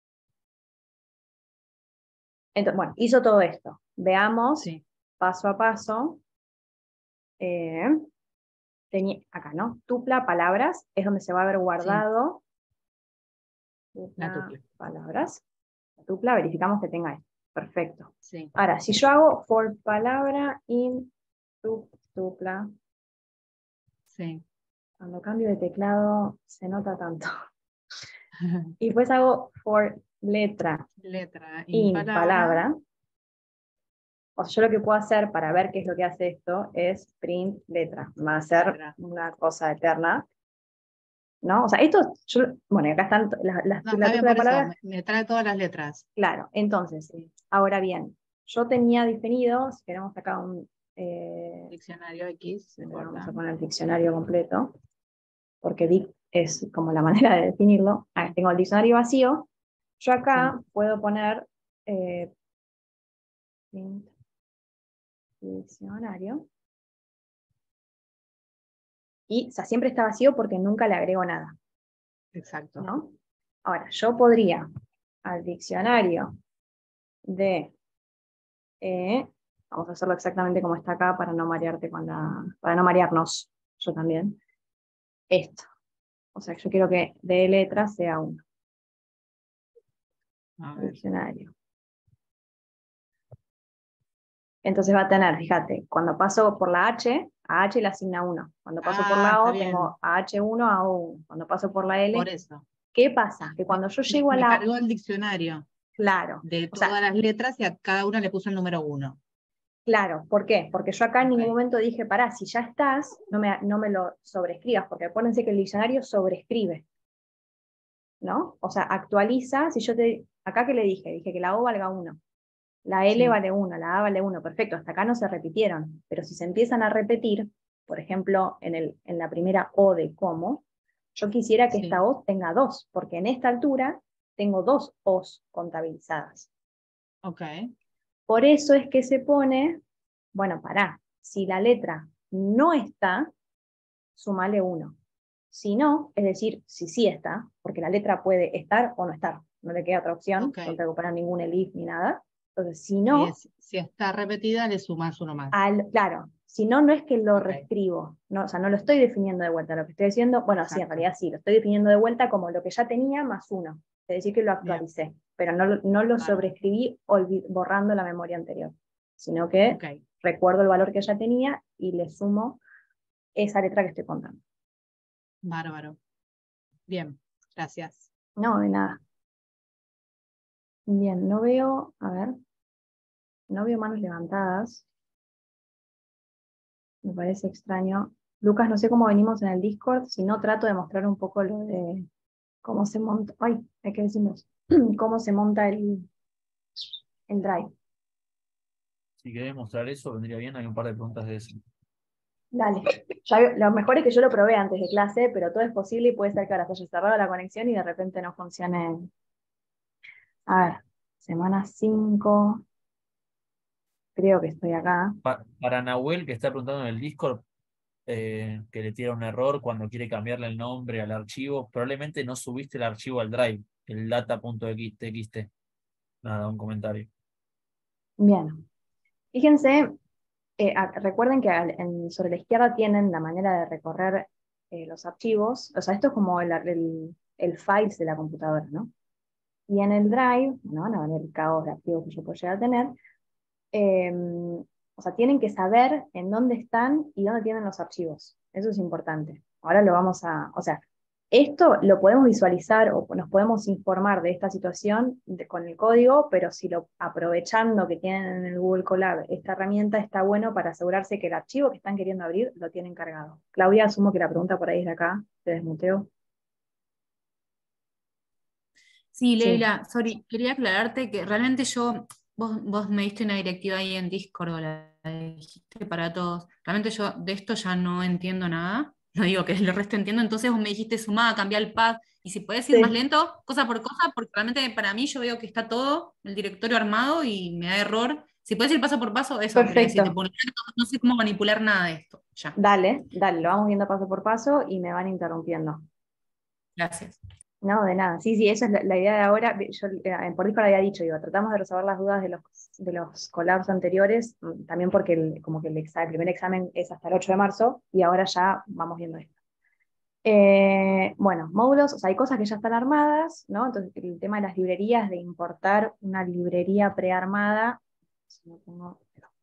Entonces, bueno, hizo todo esto. Veamos sí, paso a paso. Eh, tenía, acá, ¿no? Tupla palabras es donde se va a haber sí, guardado la tupla tupla. palabras. La tupla, verificamos que tenga esto. Perfecto. Sí. Ahora, si yo hago for palabra in tup- tupla, Sí. cuando cambio de teclado se nota tanto. Y después hago for letra Letra in in palabra. palabra. O sea, yo lo que puedo hacer para ver qué es lo que hace esto es print letra. Va a ser Letra. una cosa eterna. ¿No? O sea, esto, yo, bueno, acá están las, las, No, la está bien, tupla de por eso palabras. me, me trae todas las letras. Claro, entonces, Sí. ahora bien, yo tenía definido, si queremos acá un, eh, Diccionario X, no vamos importa. a poner el diccionario completo, porque dic es como la manera de definirlo. Ah, tengo el diccionario vacío, yo acá Sí. puedo poner eh, print diccionario, y o sea, siempre está vacío porque nunca le agrego nada, Exacto. ¿no? Ahora, yo podría al diccionario de Eh, vamos a hacerlo exactamente como está acá para no marearte con la, para no marearnos, yo también. Esto. O sea, yo quiero que de letras sea uno. A ver. Diccionario. Entonces va a tener, fíjate, cuando paso por la H, a H le asigna uno. Cuando paso por Ah, la está O, bien. tengo a H uno, a O uno. Cuando paso por la L, Por eso. ¿qué pasa? Que Me, cuando yo me- llego a me la... cargó el diccionario Claro. de O sea, todas las letras y a cada una le puso el número uno. claro, ¿por qué? Porque yo acá en Ok. ningún momento dije, pará, si ya estás, no me, no me lo sobrescribas, porque acuérdense que el diccionario sobrescribe, ¿no? O sea, actualiza, si yo te, acá que le dije, dije que la O valga uno, la L Sí, vale uno, la A vale uno, perfecto, hasta acá no se repitieron, pero si se empiezan a repetir, por ejemplo, en, el, en la primera O de cómo, yo quisiera que esta sí. O tenga dos, porque en esta altura tengo dos O's contabilizadas. Ok. Por eso es que se pone, bueno, pará, si la letra no está, sumale uno. Si no, es decir, si sí está, porque la letra puede estar o no estar, no le queda otra opción, Ok. no tengo que poner ningún elif ni nada. Entonces, si Y no, es- si está repetida, le sumas uno más. al, claro, si no, no es que lo Ok. reescribo, no, o sea, no lo estoy definiendo de vuelta, lo que estoy diciendo, bueno, sí, en Exacto. realidad sí, lo estoy definiendo de vuelta como lo que ya tenía más uno, es decir, que lo Bien. actualicé, pero no, lo- no lo Bárbaro. sobreescribí olvi- borrando la memoria anterior, sino que Ok. recuerdo el valor que ya tenía y le sumo esa letra que estoy contando. Bárbaro. Bien, gracias. No, de nada. Bien, no veo, a ver, no veo manos levantadas. Me parece extraño. Lucas, no sé cómo venimos en el Discord, si no trato de mostrar un poco lo de cómo se monta, ay, hay que decirnos, cómo se monta el, el Drive. Si querés mostrar eso, vendría bien, hay un par de preguntas de eso. Dale. Ya, lo mejor es que yo lo probé antes de clase, pero todo es posible y puede ser que ahora se haya cerrado la conexión y de repente no funcione. A ver, semana cinco. Creo que estoy acá. Pa- para Nahuel, que está preguntando en el Discord, eh, que le tira un error cuando quiere cambiarle el nombre al archivo, probablemente no subiste el archivo al Drive, el data.txt. Nada, un comentario. Bien. Fíjense, eh, a- recuerden que al- en- sobre la izquierda tienen la manera de recorrer eh, los archivos. O sea, esto es como el, el, el files de la computadora, ¿no? Y en el Drive, no van a ver el caos de archivos que yo puedo llegar a tener. eh, o sea, tienen que saber en dónde están y dónde tienen los archivos. Eso es importante. Ahora lo vamos a, o sea, esto lo podemos visualizar o nos podemos informar de esta situación de- con el código, pero si lo aprovechando que tienen en el Google Colab esta herramienta, está bueno para asegurarse que el archivo que están queriendo abrir lo tienen cargado. Claudia, asumo que la pregunta por ahí es de acá, te desmuteo. Sí, Sí, Leila, sorry, quería aclararte que realmente yo, vos, vos me diste una directiva ahí en Discord, o la dijiste para todos. Realmente yo de esto ya no entiendo nada. No digo que el resto entiendo, entonces vos me dijiste sumá, cambiar el pad, y si podés ir más sí, lento, cosa por cosa, porque realmente para mí yo veo que está todo, el directorio armado y me da error. Si podés ir paso por paso, eso quería decirte, perfecto. porque no, no sé cómo manipular nada de esto. Ya, Dale, dale, lo vamos viendo paso por paso y me van interrumpiendo. gracias. No, de nada. Sí, sí, esa es la, la idea de ahora. Yo eh, por Discord había dicho, digo, tratamos de resolver las dudas de los, de los collabs anteriores, mm, también porque el, como que el, exa- el primer examen es hasta el ocho de marzo, y ahora ya vamos viendo esto. Eh, bueno, módulos, o sea, hay cosas que ya están armadas, ¿no? Entonces, el tema de las librerías, de importar una librería prearmada, si no pongo-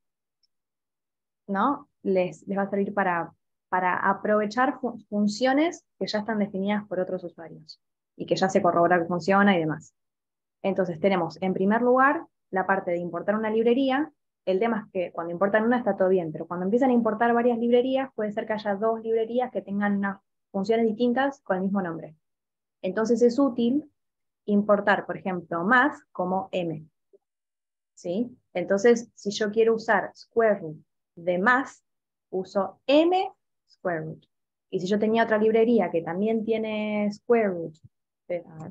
¿no? Les, les va a servir para, para aprovechar fu- funciones que ya están definidas por otros usuarios y que ya se corrobora que funciona y demás. Entonces tenemos, en primer lugar, la parte de importar una librería. El tema es que cuando importan una está todo bien, pero cuando empiezan a importar varias librerías, puede ser que haya dos librerías que tengan unas funciones distintas con el mismo nombre. Entonces es útil importar, por ejemplo, más como M. ¿Sí? Entonces, si yo quiero usar square root de más, uso M square root. Y si yo tenía otra librería que también tiene square root, de, a ver,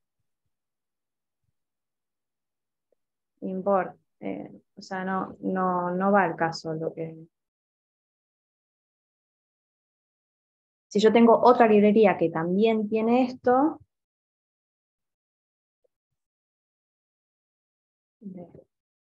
import, eh, o sea, no, no, no va al caso lo que... Si yo tengo otra librería que también tiene esto, de-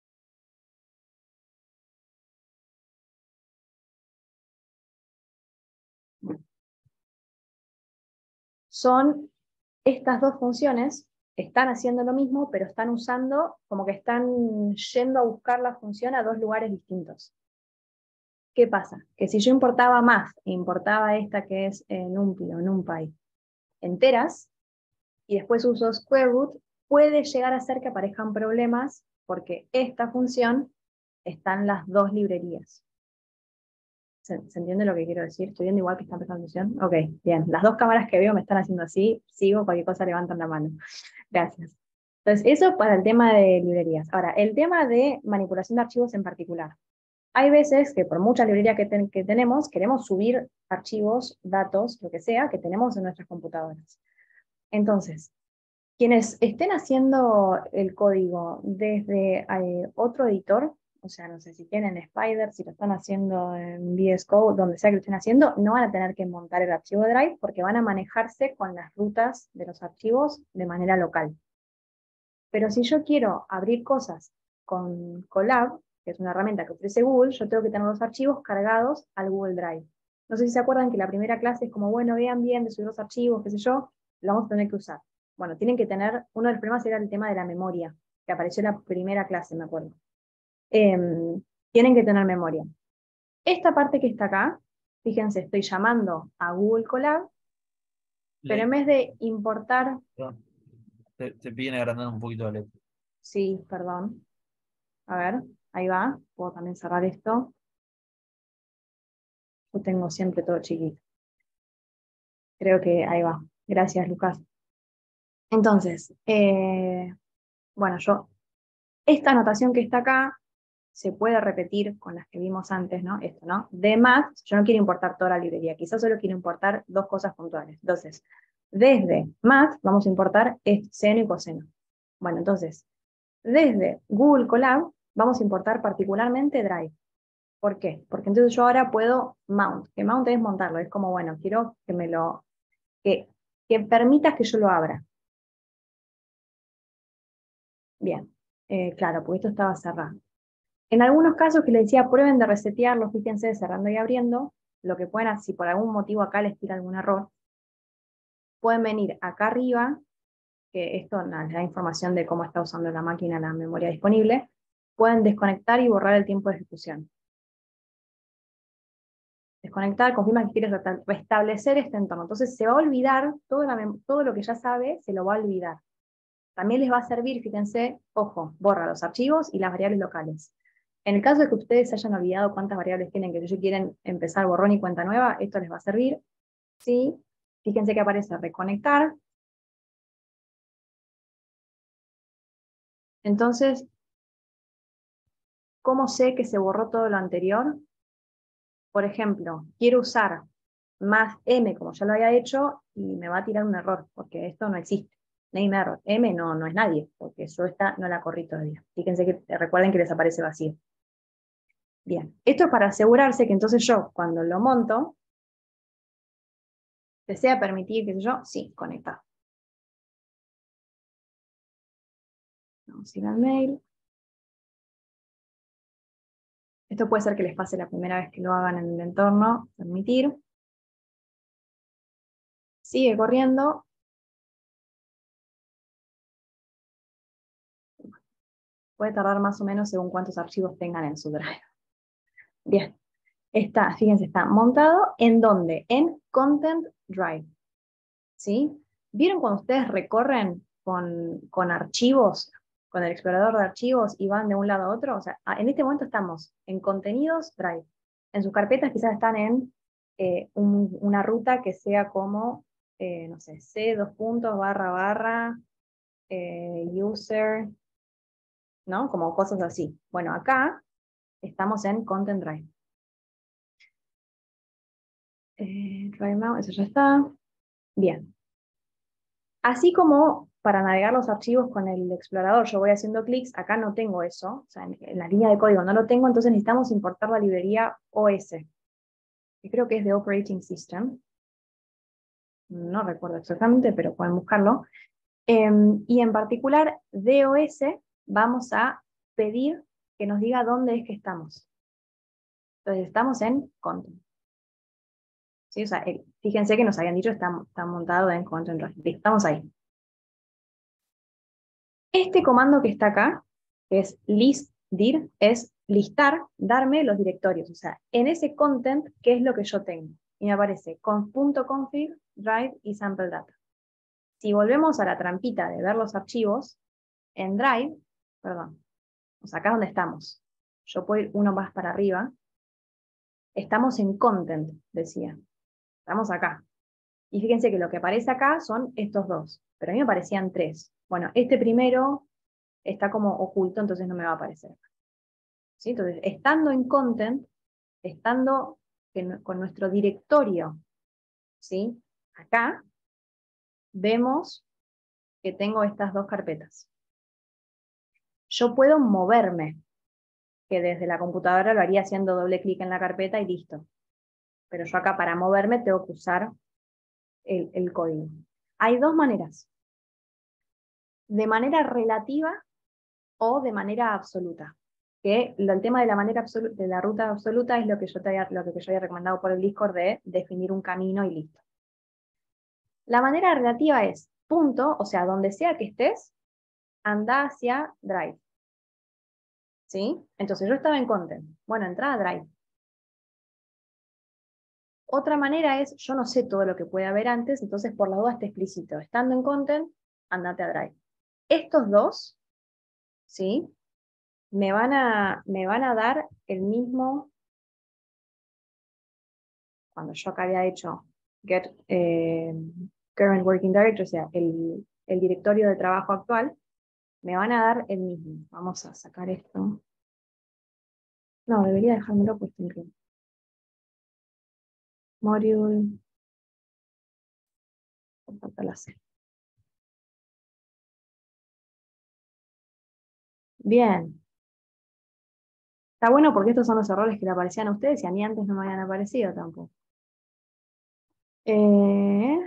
son estas dos funciones, están haciendo lo mismo, pero están usando, como que están yendo a buscar la función a dos lugares distintos. ¿Qué pasa? Que si yo importaba más, importaba esta que es eh, NumPy o NumPy enteras, y después uso square root, puede llegar a ser que aparezcan problemas porque esta función está en las dos librerías. ¿Se, ¿Se entiende lo que quiero decir? ¿Estoy viendo igual que está empezando la sesión? Ok, bien. Las dos cámaras que veo me están haciendo así, sigo, cualquier cosa levantan la mano. Gracias. Entonces, eso para el tema de librerías. Ahora, el tema de manipulación de archivos en particular. Hay veces que por mucha librería que, ten, que tenemos, queremos subir archivos, datos, lo que sea, que tenemos en nuestras computadoras. Entonces, quienes estén haciendo el código desde eh, otro editor, o sea, no sé si tienen Spider, si lo están haciendo en V S Code, donde sea que lo estén haciendo, no van a tener que montar el archivo de Drive porque van a manejarse con las rutas de los archivos de manera local. Pero si yo quiero abrir cosas con Colab, que es una herramienta que ofrece Google, yo tengo que tener los archivos cargados al Google Drive. No sé si se acuerdan que la primera clase es como, bueno, vean bien de subir los archivos, qué sé yo, lo vamos a tener que usar. Bueno, tienen que tener, uno de los problemas era el tema de la memoria, que apareció en la primera clase, me acuerdo. Eh, tienen que tener memoria. Esta parte que está acá, fíjense, estoy llamando a Google Colab Pero en vez de importar, te, te piden agrandar un poquito la letra. sí, perdón. A ver, ahí va. Puedo también cerrar esto. Yo tengo siempre todo chiquito. Creo que ahí va. Gracias, Lucas. Entonces, eh, bueno, yo, esta anotación que está acá se puede repetir con las que vimos antes, ¿no? Esto, ¿no? De math, yo no quiero importar toda la librería, quizás solo quiero importar dos cosas puntuales. Entonces, desde math vamos a importar seno y coseno. Bueno, entonces, desde Google Colab vamos a importar particularmente Drive. ¿Por qué? Porque entonces yo ahora puedo mount, que mount es montarlo, es como, bueno, quiero que me lo, que, que permitas que yo lo abra. Bien, eh, claro, porque esto estaba cerrado. En algunos casos que les decía, prueben de resetearlo, fíjense, cerrando y abriendo, lo que pueden hacer, si por algún motivo acá les tira algún error, pueden venir acá arriba, que esto no, les da información de cómo está usando la máquina la memoria disponible, pueden desconectar y borrar el tiempo de ejecución. Desconectar, confirma que quieres restablecer este entorno. Entonces se va a olvidar, todo, la, todo lo que ya sabe, se lo va a olvidar. También les va a servir, fíjense, ojo, borra los archivos y las variables locales. En el caso de que ustedes hayan olvidado cuántas variables tienen, que ellos quieren empezar borrón y cuenta nueva, esto les va a servir. ¿Sí? Fíjense que aparece reconectar. Entonces, ¿cómo sé que se borró todo lo anterior? Por ejemplo, quiero usar más M como ya lo había hecho y me va a tirar un error, porque esto no existe. Name error. M no, no es nadie, porque yo esta no la corrí todavía. Fíjense que recuerden que les aparece vacío. Bien, esto es para asegurarse que entonces yo, cuando lo monto, desea permitir, qué sé yo, sí, conectar. Vamos a ir al mail. Esto puede ser que les pase la primera vez que lo hagan en el entorno. Permitir. Sigue corriendo. Puede tardar más o menos según cuántos archivos tengan en su drive. Bien. Está, fíjense, está montado ¿en dónde? En Content Drive. ¿Sí? ¿Vieron cuando ustedes recorren con, con archivos, con el explorador de archivos y van de un lado a otro? O sea, en este momento estamos en Contenidos Drive. En sus carpetas quizás están en eh, un, una ruta que sea como, eh, no sé, C, dos puntos, barra, barra, eh, user, ¿no? Como cosas así. Bueno, acá estamos en Content Drive. Eh, Drive Now, eso ya está. Bien. Así como para navegar los archivos con el explorador yo voy haciendo clics, acá no tengo eso, o sea, en, en la línea de código no lo tengo, entonces necesitamos importar la librería O S, que creo que es de Operating System. No recuerdo exactamente, pero pueden buscarlo. Eh, y en particular, de O S vamos a pedir que nos diga dónde es que estamos. Entonces estamos en Content. ¿Sí? O sea, eh, fíjense que nos habían dicho que está, está montado en Content Drive. Estamos ahí. Este comando que está acá, que es listdir, es listar, darme los directorios. O sea, en ese content, ¿qué es lo que yo tengo? Y me aparece conf.config, drive y sample data. Si volvemos a la trampita de ver los archivos, en drive, perdón, o sea, acá es donde estamos. Yo puedo ir uno más para arriba. Estamos en content, decía. Estamos acá. Y fíjense que lo que aparece acá son estos dos. Pero a mí me aparecían tres. Bueno, este primero está como oculto, entonces no me va a aparecer. ¿Sí? Entonces, estando en content, estando en, con nuestro directorio, ¿sí? Acá, vemos que tengo estas dos carpetas. Yo puedo moverme, que desde la computadora lo haría haciendo doble clic en la carpeta y listo. Pero yo acá para moverme tengo que usar el, el código. Hay dos maneras. De manera relativa o de manera absoluta. Que el tema de la manera absoluta, de la ruta absoluta es lo que yo te había, lo que yo había recomendado por el Discord de definir un camino y listo. La manera relativa es punto, o sea, donde sea que estés, anda hacia Drive. ¿Sí? Entonces yo estaba en Content. Bueno, entra a Drive. Otra manera es, yo no sé todo lo que puede haber antes, entonces por las dudas te explicito. Estando en Content, andate a Drive. Estos dos, ¿sí? Me van a, me van a dar el mismo, cuando yo acá había hecho Get eh, Current Working Directory, o sea, el, el directorio de trabajo actual, me van a dar el mismo. Vamos a sacar esto. No, debería dejármelo puesto incluso. Module. Falta la C. Bien. Está bueno porque estos son los errores que le aparecían a ustedes y a mí antes no me habían aparecido tampoco. Eh,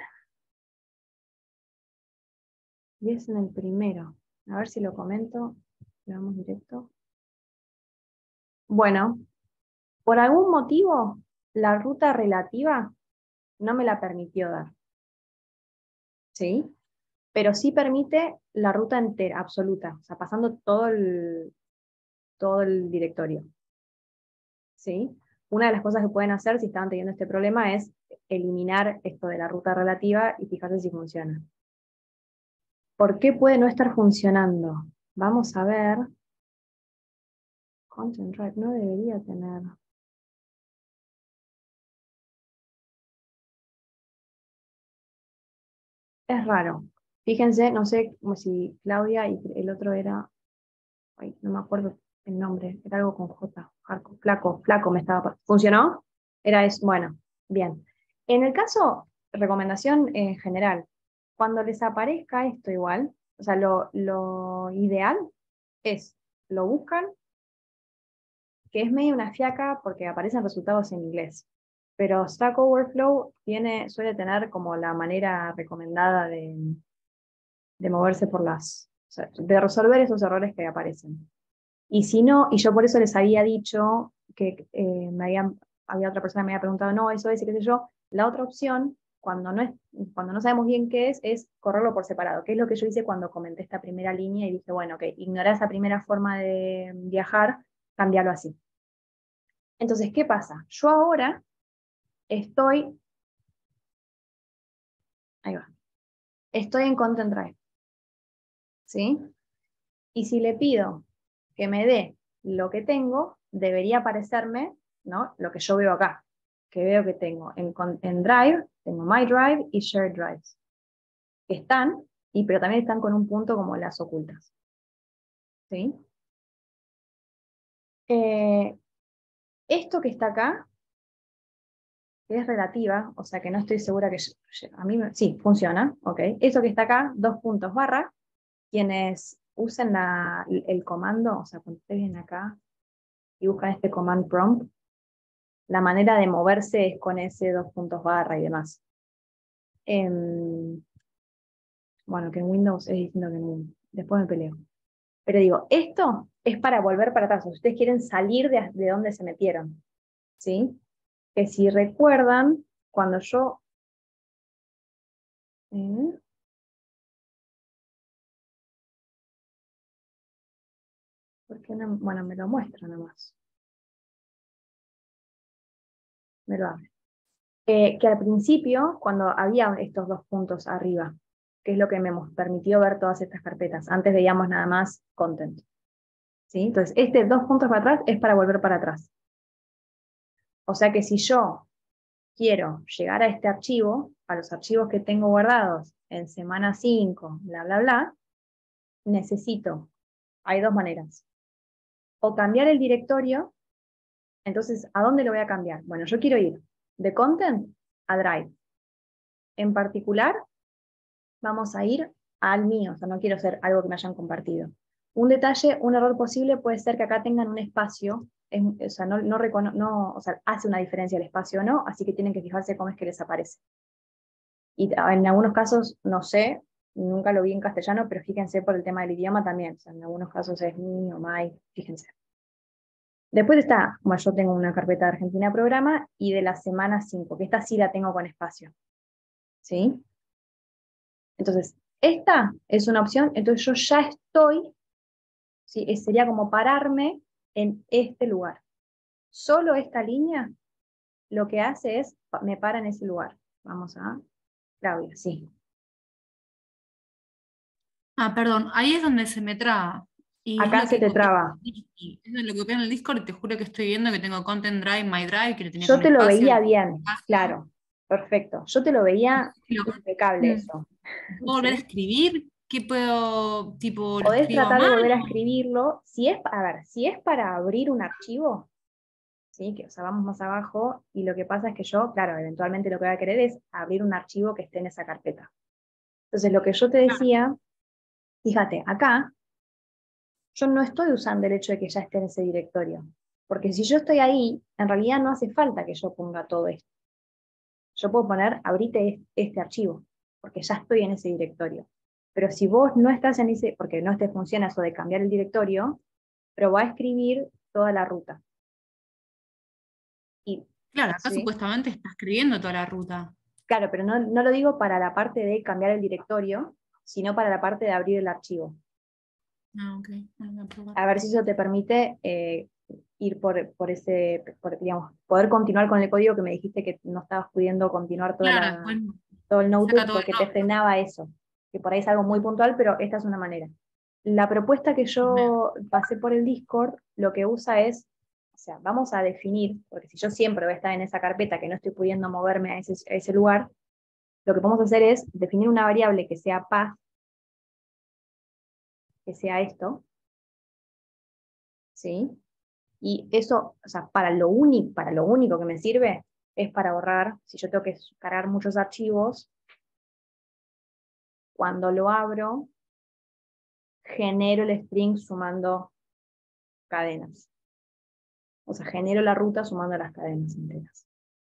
y es en el primero. A ver si lo comento. Le damos directo. Bueno, por algún motivo, la ruta relativa no me la permitió dar. ¿Sí? Pero sí permite la ruta entera, absoluta. O sea, pasando todo el, todo el directorio. ¿Sí? Una de las cosas que pueden hacer si estaban teniendo este problema es eliminar esto de la ruta relativa y fijarse si funciona. ¿Por qué puede no estar funcionando? Vamos a ver. Content Drive no debería tener. Es raro. Fíjense, no sé como si Claudia y el otro era. Ay, no me acuerdo el nombre. Era algo con J. Jarco, Flaco, Flaco me estaba. ¿Funcionó? Era eso. Bueno, bien. En el caso, recomendación en general, cuando les aparezca esto igual, o sea, lo, lo ideal es, lo buscan, que es medio una fiaca porque aparecen resultados en inglés. Pero Stack Overflow tiene, suele tener como la manera recomendada de, de moverse por las, o sea, de resolver esos errores que aparecen. Y si no, y yo por eso les había dicho que eh, me habían, había otra persona que me había preguntado, no, eso es, y qué sé yo, la otra opción, cuando no, es, cuando no sabemos bien qué es, es correrlo por separado, que es lo que yo hice cuando comenté esta primera línea y dije, bueno, que ignorar esa primera forma de viajar, cambiarlo así. Entonces, ¿qué pasa? Yo ahora estoy, ahí va, estoy en Content Drive, ¿sí? Y si le pido que me dé lo que tengo, debería aparecerme, ¿no? Lo que yo veo acá, que veo que tengo en, en Drive, tengo My Drive y Shared Drives, que están, y, pero también están con un punto como las ocultas. ¿Sí? Eh, esto que está acá, que es relativa, o sea que no estoy segura que a mí, me, sí, funciona, ok. Esto que está acá, dos puntos barra, quienes usen la, el comando, o sea, cuando ustedes vienen acá y buscan este command prompt, la manera de moverse es con ese dos puntos barra y demás. Eh, bueno, que en Windows es distinto que en Windows. Después me peleo. Pero digo, esto es para volver para atrás. Ustedes quieren salir de, de donde se metieron. ¿Sí? Que si recuerdan, cuando yo... ¿eh? ¿Por qué no? Bueno, me lo muestra nomás. Me lo abre. Eh, que al principio, cuando había estos dos puntos arriba, que es lo que me permitió ver todas estas carpetas. Antes veíamos nada más content. ¿Sí? Entonces, este dos puntos para atrás es para volver para atrás. O sea que si yo quiero llegar a este archivo, a los archivos que tengo guardados en semana cinco, bla, bla, bla, necesito, hay dos maneras. O cambiar el directorio, entonces, ¿a dónde lo voy a cambiar? Bueno, yo quiero ir de Content a Drive. En particular, vamos a ir al mío, o sea, no quiero hacer algo que me hayan compartido. Un detalle, un error posible puede ser que acá tengan un espacio, es, o sea, no, no, recono, no o sea, hace una diferencia el espacio o no, así que tienen que fijarse cómo es que les aparece. Y en algunos casos, no sé, nunca lo vi en castellano, pero fíjense por el tema del idioma también, o sea, en algunos casos es mi o my, fíjense. Después está, bueno, yo tengo una carpeta de Argentina Programa y de la semana cinco, que esta sí la tengo con espacio. ¿Sí? Entonces, esta es una opción, entonces yo ya estoy, ¿sí? Sería como pararme en este lugar. Solo esta línea lo que hace es, me para en ese lugar. Vamos a Claudia, sí. Ah, perdón, ahí es donde se me traba. Y es Acá lo se que te copié traba. en el Discord. Es lo que copié en el Discord y te juro que estoy viendo que tengo Content Drive, My Drive, que lo tenía Yo con te lo espacio. veía lo- bien, espacio. claro, perfecto. Yo te lo veía Lo- impecable Mm, eso. ¿Puedo volver a ¿Sí? escribir? ¿Qué puedo, tipo, lo Podés escribo a tratar de volver a mano? escribirlo. Si es, a ver, si es para abrir un archivo, ¿sí? Que, o sea, vamos más abajo, y lo que pasa es que yo, claro, eventualmente lo que voy a querer es abrir un archivo que esté en esa carpeta. Entonces, lo que yo te decía, fíjate, acá yo no estoy usando el hecho de que ya esté en ese directorio. Porque si yo estoy ahí, en realidad no hace falta que yo ponga todo esto. Yo puedo poner, abrite este archivo, porque ya estoy en ese directorio. Pero si vos no estás en ese, porque no te funciona eso de cambiar el directorio, pero va a escribir toda la ruta. Y, Claro, acá ¿sí? supuestamente está escribiendo toda la ruta. Claro, pero no, no lo digo para la parte de cambiar el directorio, sino para la parte de abrir el archivo. Ah, ok. Bueno, voy a probar. A ver si eso te permite eh, ir por, por ese, por, digamos, poder continuar con el código que me dijiste que no estabas pudiendo continuar toda Claro, la, después todo el saca notebook todo el porque te notebook. frenaba eso, que por ahí es algo muy puntual, pero esta es una manera. La propuesta que yo pasé por el Discord, lo que usa es, o sea, vamos a definir, porque si yo siempre voy a estar en esa carpeta que no estoy pudiendo moverme a ese, a ese lugar, lo que podemos hacer es definir una variable que sea path, que sea esto, ¿sí? Y eso, o sea, para lo, único, para lo único que me sirve es para ahorrar, si yo tengo que cargar muchos archivos, cuando lo abro, genero el string sumando cadenas. O sea, genero la ruta sumando las cadenas enteras.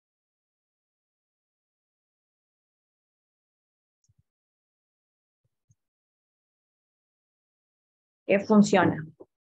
Que funciona.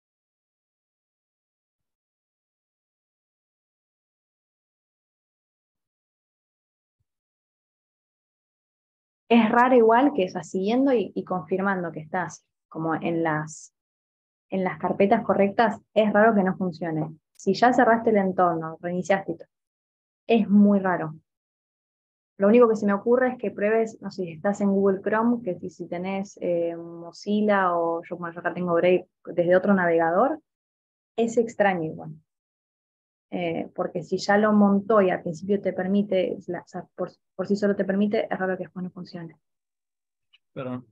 Es raro igual que, o sea, siguiendo y, y confirmando que estás como en las, en las carpetas correctas, es raro que no funcione. Si ya cerraste el entorno, reiniciaste, es muy raro. Lo único que se me ocurre es que pruebes, no sé, si estás en Google Chrome, que si, si tenés eh, Mozilla o yo, bueno, yo acá tengo Brave desde otro navegador, es extraño igual. Eh, porque si ya lo montó y al principio te permite, la, o sea, por, por sí solo te permite, es raro que después no funcione. Perdón.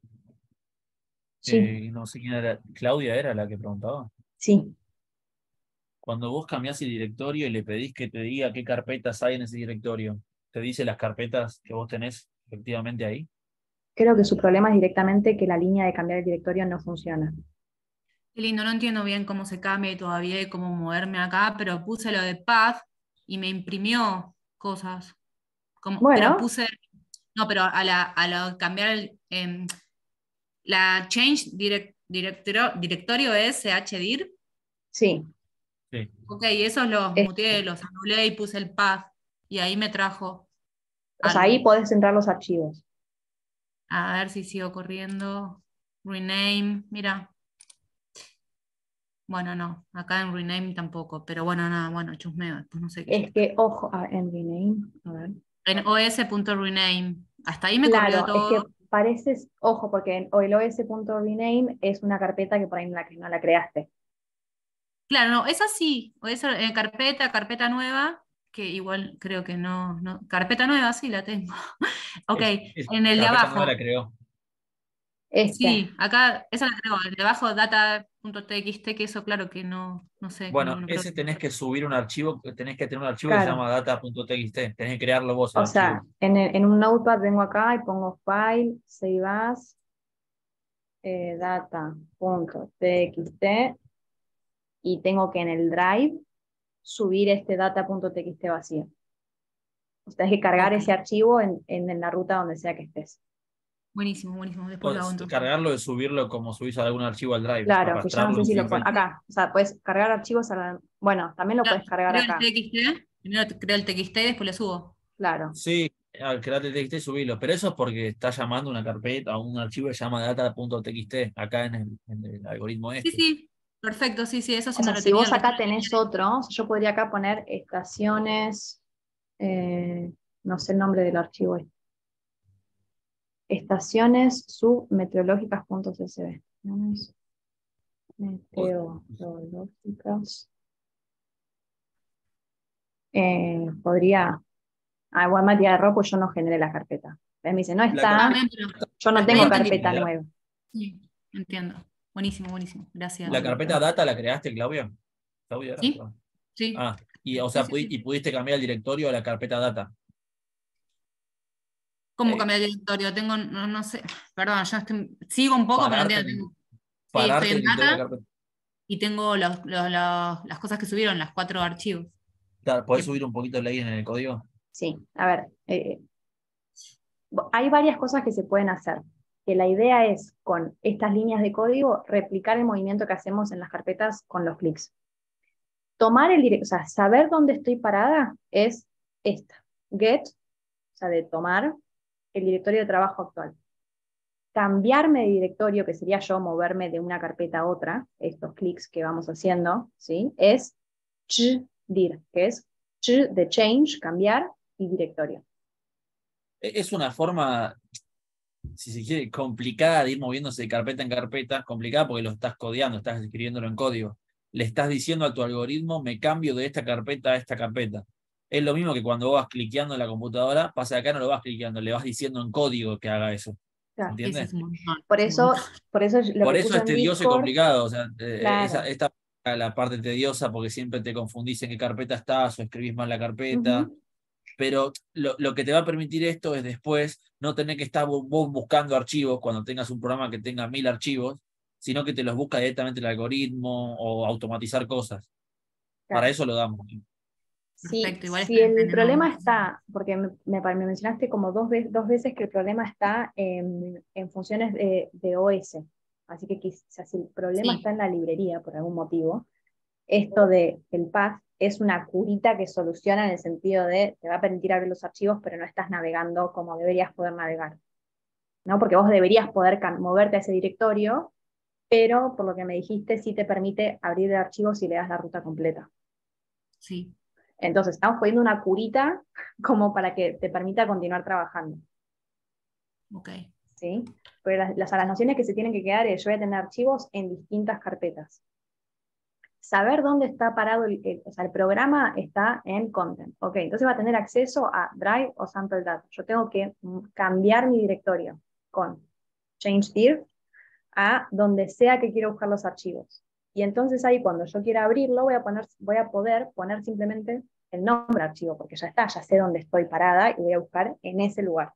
Sí, Eh, no sé quién era. Claudia era la que preguntaba. sí. Cuando vos cambiás el directorio y le pedís que te diga qué carpetas hay en ese directorio, ¿te dice las carpetas que vos tenés efectivamente ahí? Creo que su problema es directamente que la línea de cambiar el directorio no funciona. Qué lindo, no entiendo bien cómo se cambia todavía y cómo moverme acá, pero puse lo de path y me imprimió cosas. Como, pero Bueno, puse, no, pero a la, a la cambiar el, em, la change direct, directorio, directorio es chdir. sí. Sí. Ok, esos los Es- muteé, los anulé y puse el path y ahí me trajo o sea, ahí algo. podés entrar los archivos. A ver si sigo corriendo. Rename, mira. Bueno, no, acá en rename tampoco, pero bueno, nada, bueno, chusmeo, después no sé qué es Es esto. que, ojo, a- en rename, a ver. En os.rename, hasta ahí me corrió Claro, es que todo. pareces, ojo, porque en- o el os.rename es una carpeta que por ahí no la, que no la creaste. Claro, no, esa sí, o esa en carpeta, carpeta nueva, que igual creo que no, no, carpeta nueva sí la tengo. Ok, Es, es- en el de carpeta nueva abajo, la creó. Este, sí, acá, esa la creo, el de abajo data.txt, que eso claro que no, no sé, no, Bueno, no creo. ese tenés que subir un archivo, tenés que tener un archivo que se claro. llama data.txt. Tenés que crearlo vos el O sea, archivo. en, el- en un notepad vengo acá y pongo file, save as, eh, data.txt y tengo que en el drive subir este data.txt vacío. O sea, tenés que cargar Ok, ese archivo en, en, en la ruta donde sea que estés. buenísimo, buenísimo, después lo hago Podés entonces. cargarlo y subirlo como subís algún archivo al drive, Claro, que ya no arrastrarlo sé si lo sin pon falta. acá. O sea, puedes cargar archivos a la... Bueno, también lo Claro, puedes cargar creo el acá. txt, primero creo el txt y después lo subo. Claro. Sí, al crearte el txt y subirlo, pero eso es porque está llamando una carpeta o un archivo que se llama data.txt acá en el, en el algoritmo Sí, este. sí, perfecto, sí, sí, eso sí O no sea, lo si tenía, vos el resto acá lo tenía. tenés otro, yo podría acá poner estaciones Eh, no sé el nombre del archivo este. Estaciones submeteorológicas.csv. Meteorológicas. Eh, podría. Ah, igual Matías de error, pues yo no generé la carpeta. Entonces me dice, no La está, carpeta, yo no la tengo carpeta carpeta la- nueva. Sí, entiendo. Buenísimo, buenísimo. Gracias. la carpeta data la creaste, Claudia. Claudia era, Sí, Claudia. sí. Ah, y o Sí, sea, sí, pudi- sí. y pudiste cambiar el directorio a la carpeta data. ¿Cómo Eh, cambiar el directorio? Tengo, no, no sé, perdón, yo estoy- sigo un poco, pero no pararte entiendo. en, Tengo- sí, estoy pararte en en el directorio de la data carpeta. y tengo los, los- los- las cosas que subieron, las cuatro archivos. Claro, ¿podés Que- subir un poquito el ley en el código? Sí, a ver, eh, hay varias cosas que se pueden hacer. Que la idea es, con estas líneas de código, replicar el movimiento que hacemos en las carpetas con los clics. Tomar el directo, o sea, saber dónde estoy parada es esta. Get, o sea, de tomar el directorio de trabajo actual. Cambiarme de directorio, que sería yo moverme de una carpeta a otra, estos clics que vamos haciendo, ¿sí? Es chdir, que es ch de change, cambiar, y directorio. E- Es una forma, si se quiere, complicada de ir moviéndose de carpeta en carpeta, complicada porque lo estás codeando, estás escribiéndolo en código. Le estás diciendo a tu algoritmo, me cambio de esta carpeta a esta carpeta. Es lo mismo que cuando vos vas cliqueando en la computadora, pasa que acá no lo vas cliqueando, le vas diciendo en código que haga eso. ¿Se Claro. Ese entiende? es un montón. Por es un eso, montón. por eso lo Por que eso puse es en tedioso y Discord, complicado. O sea, eh, claro. esa, esta es la parte tediosa porque siempre te confundís en qué carpeta estás o escribís mal la carpeta. Uh-huh. Pero lo, lo que te va a permitir esto es después no tener que estar vos buscando archivos cuando tengas un programa que tenga mil archivos, sino que te los busca directamente el algoritmo o automatizar cosas. Claro. Para eso lo damos. Si, Perfecto, igual si estoy el aprendiendo problema mucho. está, porque me, me, me mencionaste como dos, ve dos veces que el problema está en, en funciones de, de O S, así que quizás si el problema Sí, está en la librería por algún motivo, esto de el path es una curita que soluciona en el sentido de te va a permitir abrir los archivos, pero no estás navegando como deberías poder navegar, ¿no? Porque vos deberías poder moverte a ese directorio, pero por lo que me dijiste sí te permite abrir el archivo si le das la ruta completa. sí. Entonces, estamos poniendo una curita como para que te permita continuar trabajando. Ok. ¿Sí? Pero las, las, las nociones que se tienen que quedar es, yo voy a tener archivos en distintas carpetas. Saber dónde está parado, el, el, o sea, el programa está en content. Ok, entonces va a tener acceso a Drive o Sample Data. Yo tengo que cambiar mi directorio con change dir a donde sea que quiero buscar los archivos. Y entonces ahí cuando yo quiera abrirlo voy a, poner, voy a poder poner simplemente el nombre del archivo, porque ya está, ya sé dónde estoy parada y voy a buscar en ese lugar.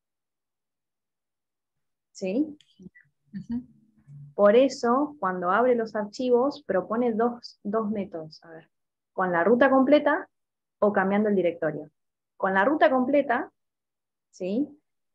¿Sí? Uh-huh. Por eso, cuando abre los archivos, propone dos, dos métodos. A ver, con la ruta completa o cambiando el directorio. Con la ruta completa, ¿sí?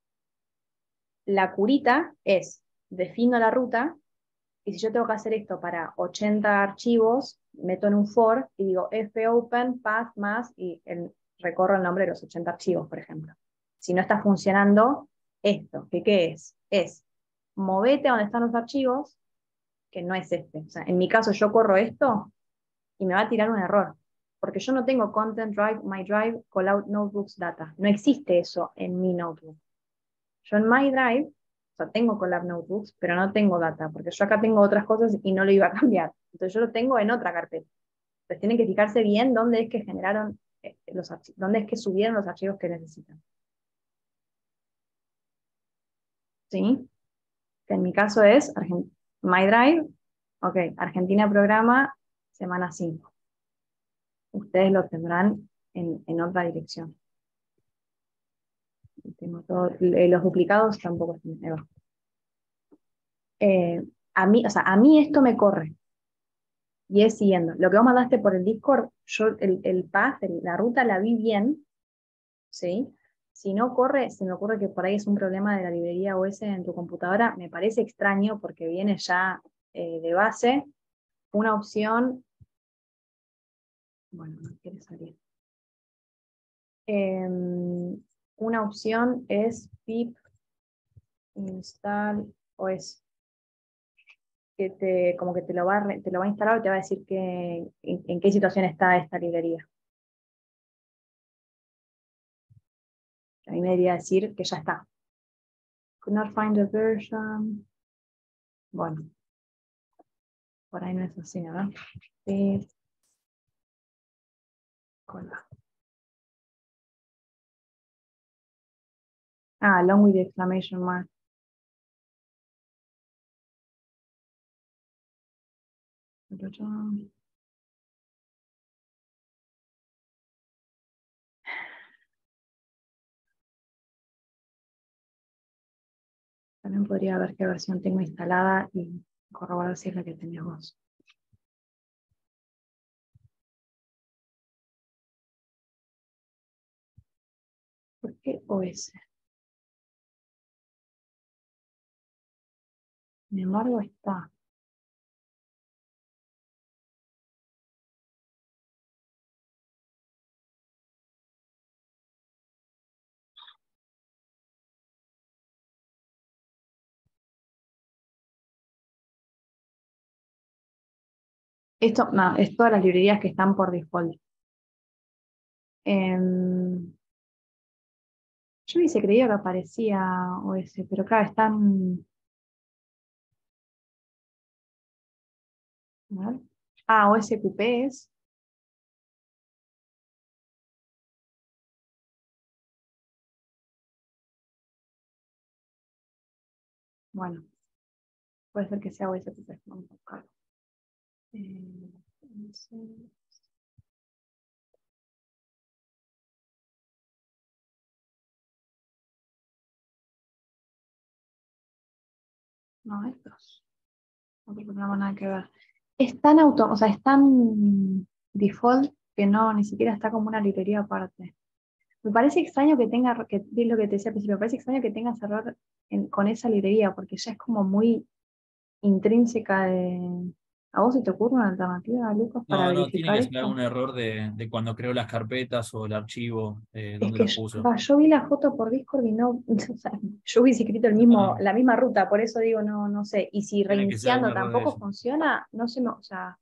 La curita es, defino la ruta, y si yo tengo que hacer esto para ochenta archivos, meto en un for y digo fopen, path más, y el, recorro el nombre de los ochenta archivos, por ejemplo. Si no está funcionando esto, ¿qué, qué es? Es movete a donde están los archivos, que no es este. O sea, en mi caso yo corro esto y me va a tirar un error, porque yo no tengo content drive, my drive, callout notebooks data. No existe eso en mi notebook. Yo en my drive, o sea, tengo collab notebooks, pero no tengo data, porque yo acá tengo otras cosas y no lo iba a cambiar. Entonces yo lo tengo en otra carpeta. Entonces tienen que fijarse bien dónde es que generaron los archivos, dónde es que subieron los archivos que necesitan. ¿Sí? Que en mi caso es Argent my drive, ok, Argentina programa, semana cinco. Ustedes lo tendrán en, en otra dirección. Tengo todo, los duplicados tampoco están. Eh, a mí, o sea, a mí esto me corre. Y es siguiendo. Lo que vos mandaste por el Discord, yo el, el path, el, la ruta la vi bien, ¿sí? Si no corre, se me ocurre que por ahí es un problema de la librería O S en tu computadora. Me parece extraño porque viene ya eh, de base una opción. Bueno, no quiere salir. Eh, una opción es pip install O S. Que te, como que te lo, va a, te lo va a instalar y te va a decir que, en, en qué situación está esta librería. A mí me debería decir que ya está. Could not find the version. Bueno, por ahí no es así, ¿no? Sí. Cola. Ah, along with the exclamation mark. También podría ver qué versión tengo instalada y corroborar si es la que tenés vos. ¿Por qué O S? Sin embargo, está. Esto, no, es todas las librerías que están por default. Em, yo hubiese creído que aparecía O S, pero claro, están... A ver. Ah, O S Q P es. Bueno, puede ser que sea O S Q P. Vamos a buscar. Eh, no sé. No, estos. Otro programa nada que ver. Es tan auto, o sea, es tan default que no, ni siquiera está como una librería aparte. Me parece extraño que tenga, que es lo que te decía al principio, me parece extraño que tengas error en- con esa librería, porque ya es como muy intrínseca de... ¿A vos se te ocurre una alternativa, Lucas, para No, no, tiene verificar que ser esto? algún error de, de cuando creó las carpetas o el archivo, eh, Es dónde que los yo, puso. va, yo vi la foto por Discord y no, o sea, yo hubiese escrito el mismo, No, la misma ruta, por eso digo, no, no sé. Y si tiene que ser algún reiniciando error de tampoco ellos. funciona, no se me, o sea,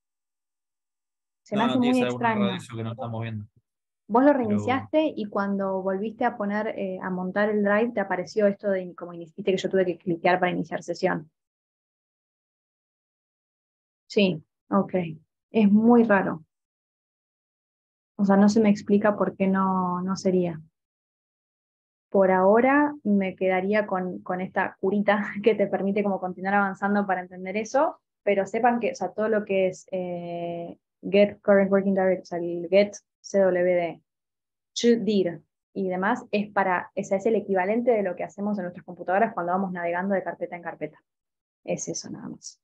se me No, hace no, tiene que muy ser algún error de extraño. ellos que no estamos viendo. Vos lo Pero reiniciaste y cuando volviste a poner, eh, a montar el drive, te apareció esto de como iniciaste que yo tuve que cliquear para iniciar sesión. Sí, ok. Es muy raro. O sea, no se me explica por qué no, no sería. Por ahora me quedaría con, con esta curita que te permite como continuar avanzando para entender eso, pero sepan que, o sea, todo lo que es eh, get current working directory, o sea, el get C W D, to dir y demás, es para, ese es el equivalente de lo que hacemos en nuestras computadoras cuando vamos navegando de carpeta en carpeta. Es eso nada más.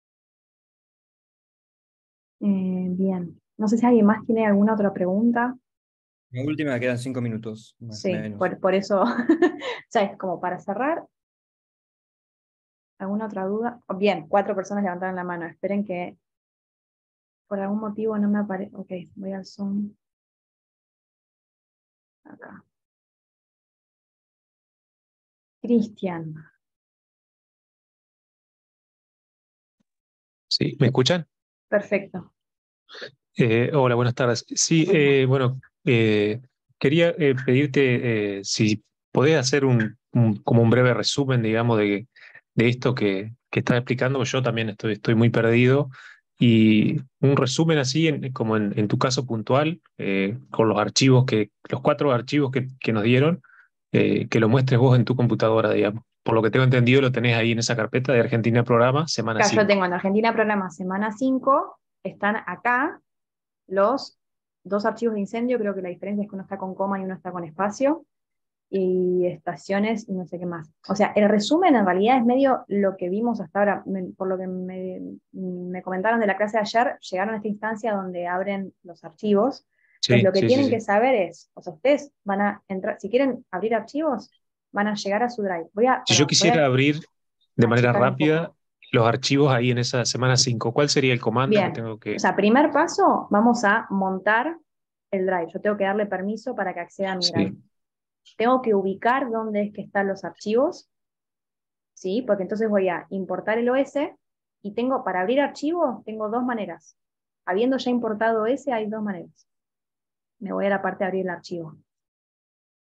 Eh, bien. No sé si alguien más tiene alguna otra pregunta. La última, me quedan cinco minutos, más o Sí, menos. por, por eso, o sea, es como para cerrar. ¿Alguna otra duda? Bien, cuatro personas levantaron la mano. Esperen que por algún motivo no me aparece. Ok, voy al Zoom. Acá. Cristian. Sí, ¿me escuchan? Perfecto. Eh, hola, buenas tardes. Sí, eh, bueno, eh, quería eh, pedirte eh, si podés hacer un, un- como un breve resumen, digamos, de, de esto que, que estás explicando, porque yo también estoy, estoy muy perdido, y un resumen así, en- como en, en tu caso puntual, eh, con los archivos que, los cuatro archivos que, que nos dieron, eh, que lo muestres vos en tu computadora, digamos. Por lo que tengo entendido, lo tenés ahí en esa carpeta de Argentina Programa, semana Acá yo cinco. tengo en Argentina programa semana cinco. Están acá los dos archivos de incendio. Creo que la diferencia es que uno está con coma y uno está con espacio. Y estaciones y no sé qué más. O sea, el resumen en realidad es medio lo que vimos hasta ahora. Me- por lo que me, me comentaron de la clase de ayer, llegaron a esta instancia donde abren los archivos. Entonces, Sí, lo que sí, sí, tienen que sí. saber es, o sea, ustedes van a entrar, si quieren abrir archivos, van a llegar a su drive. Voy a, Si yo perdón, voy quisiera a abrir de manera achicar un poco. rápida los archivos ahí en esa semana cinco, ¿cuál sería el comando que Bien, tengo o que...? sea, primer paso, vamos a montar el drive. Yo tengo que darle permiso para que acceda a mi drive. Sí, Tengo que ubicar dónde es que están los archivos. ¿Sí? Porque entonces voy a importar el O S y tengo, para abrir archivos, tengo dos maneras. Habiendo ya importado O S, hay dos maneras. Me voy a la parte de abrir el archivo.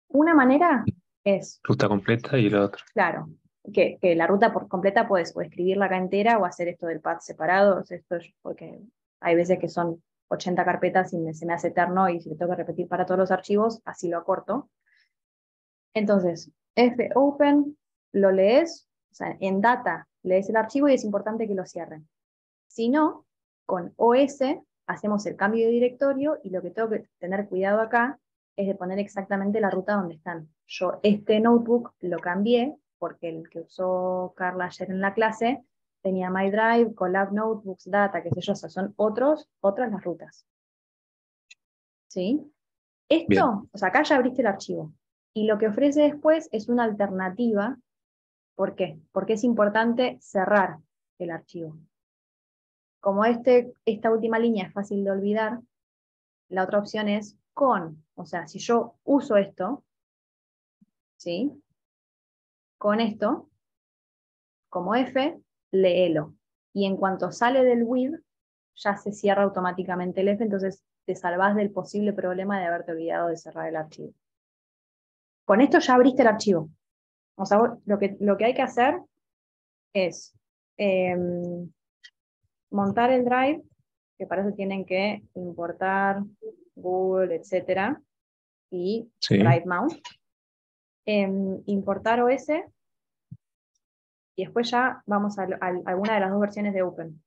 Una manera es, Ruta completa y la otra. claro, que, que la ruta por completa puedes o escribirla acá entera o hacer esto del path separado, esto es porque hay veces que son ochenta carpetas y me, se me hace eterno y si le tengo que repetir para todos los archivos, así lo acorto. Entonces, fopen, lo lees, o sea, en data lees el archivo y es importante que lo cierren. Si no, con O S hacemos el cambio de directorio y lo que tengo que tener cuidado acá es de poner exactamente la ruta donde están. Yo este notebook lo cambié porque el que usó Carla ayer en la clase tenía My Drive, Collab Notebooks, Data, qué sé yo, o sea, son otros, otras las rutas. ¿Sí? Esto, Bien. o sea, acá ya abriste el archivo. Y lo que ofrece después es una alternativa. ¿Por qué? Porque es importante cerrar el archivo. Como este, esta última línea es fácil de olvidar, la otra opción es con. O sea, si yo uso esto, ¿sí? Con esto, como F, léelo. Y en cuanto sale del with, ya se cierra automáticamente el F, entonces te salvás del posible problema de haberte olvidado de cerrar el archivo. Con esto ya abriste el archivo. O sea, vos, lo, que, lo que hay que hacer es eh, montar el drive, que para eso tienen que importar Google, etcétera, y Sí. Drive Mount. Eh, importar O S, y después ya vamos a, a, a alguna de las dos versiones de Open,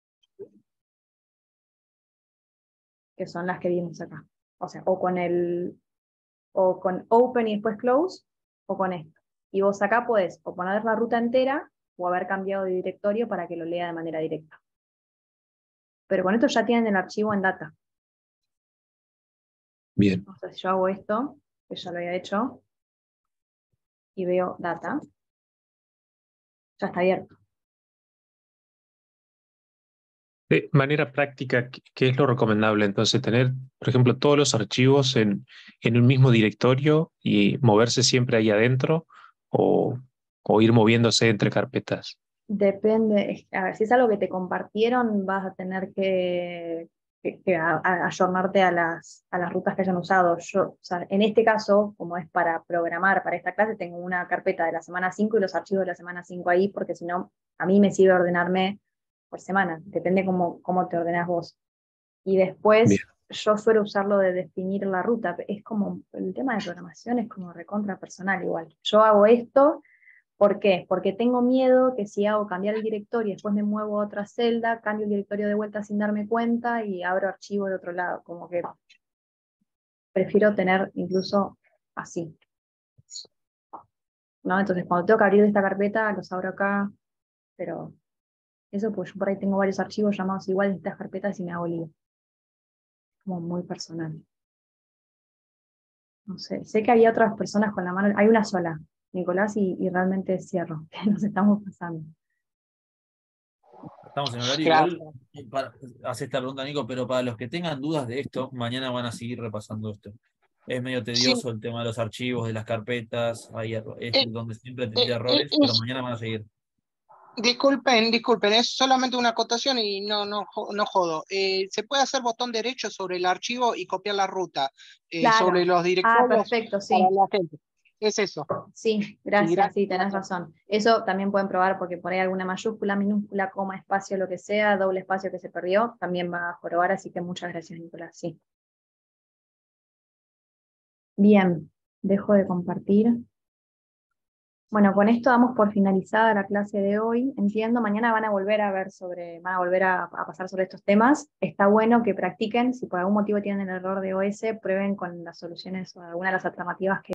que son las que vimos acá. O sea, o con el o con Open y después Close, o con esto. Y vos acá podés o poner la ruta entera, o haber cambiado de directorio para que lo lea de manera directa. Pero con esto ya tienen el archivo en data. Bien. O sea, si yo hago esto, que ya lo había hecho, y veo data, ya está abierto. De manera práctica, ¿qué qué es lo recomendable? Entonces, tener, por ejemplo, todos los archivos en, en un mismo directorio y moverse siempre ahí adentro o, o ir moviéndose entre carpetas. Depende, a ver, si es algo que te compartieron, vas a tener que, que, que a, a ayornarte a las, a las rutas que hayan usado. Yo, o sea, en este caso, como es para programar para esta clase, tengo una carpeta de la semana cinco y los archivos de la semana cinco ahí, porque si no, a mí me sirve ordenarme por semana, depende cómo, cómo te ordenás vos. Y después, Bien. yo suelo usarlo de definir la ruta, es como, el tema de programación es como recontra personal igual. Yo hago esto. ¿Por qué? Porque tengo miedo que si hago cambiar el directorio y después me muevo a otra celda, cambio el directorio de vuelta sin darme cuenta y abro archivo de otro lado. Como que prefiero tener incluso así, ¿no? Entonces cuando tengo que abrir esta carpeta, los abro acá, pero eso pues yo por ahí tengo varios archivos llamados igual de estas carpetas y me hago lío. Como muy personal. No sé, sé que había otras personas con la mano, hay una sola, Nicolás, y, y realmente cierro, que nos estamos pasando. Estamos en horario Gracias. igual, eh, para, hace esta pregunta, Nico, pero para los que tengan dudas de esto, mañana van a seguir repasando esto. Es medio tedioso el tema de los archivos, de las carpetas, ahí es Eh, donde siempre te eh, tira eh, errores, pero es- mañana van a seguir. disculpen, disculpen, es solamente una acotación y no, no, jo- no jodo. Eh, se puede hacer botón derecho sobre el archivo y copiar la ruta eh, sobre Claro. los Ah, directorios perfecto, para sí. la gente. Es eso. Sí, Y gracias, gracias, sí, tenés gracias. razón. Eso también pueden probar porque por ahí alguna mayúscula, minúscula, coma, espacio, lo que sea, doble espacio que se perdió, también va a jorobar, así que muchas gracias, Nicolás, sí. Bien, dejo de compartir. Bueno, con esto damos por finalizada la clase de hoy. Entiendo, mañana van a volver a ver sobre, van a volver a, a pasar sobre estos temas. Está bueno que practiquen, si por algún motivo tienen el error de O S, prueben con las soluciones o alguna de las alternativas que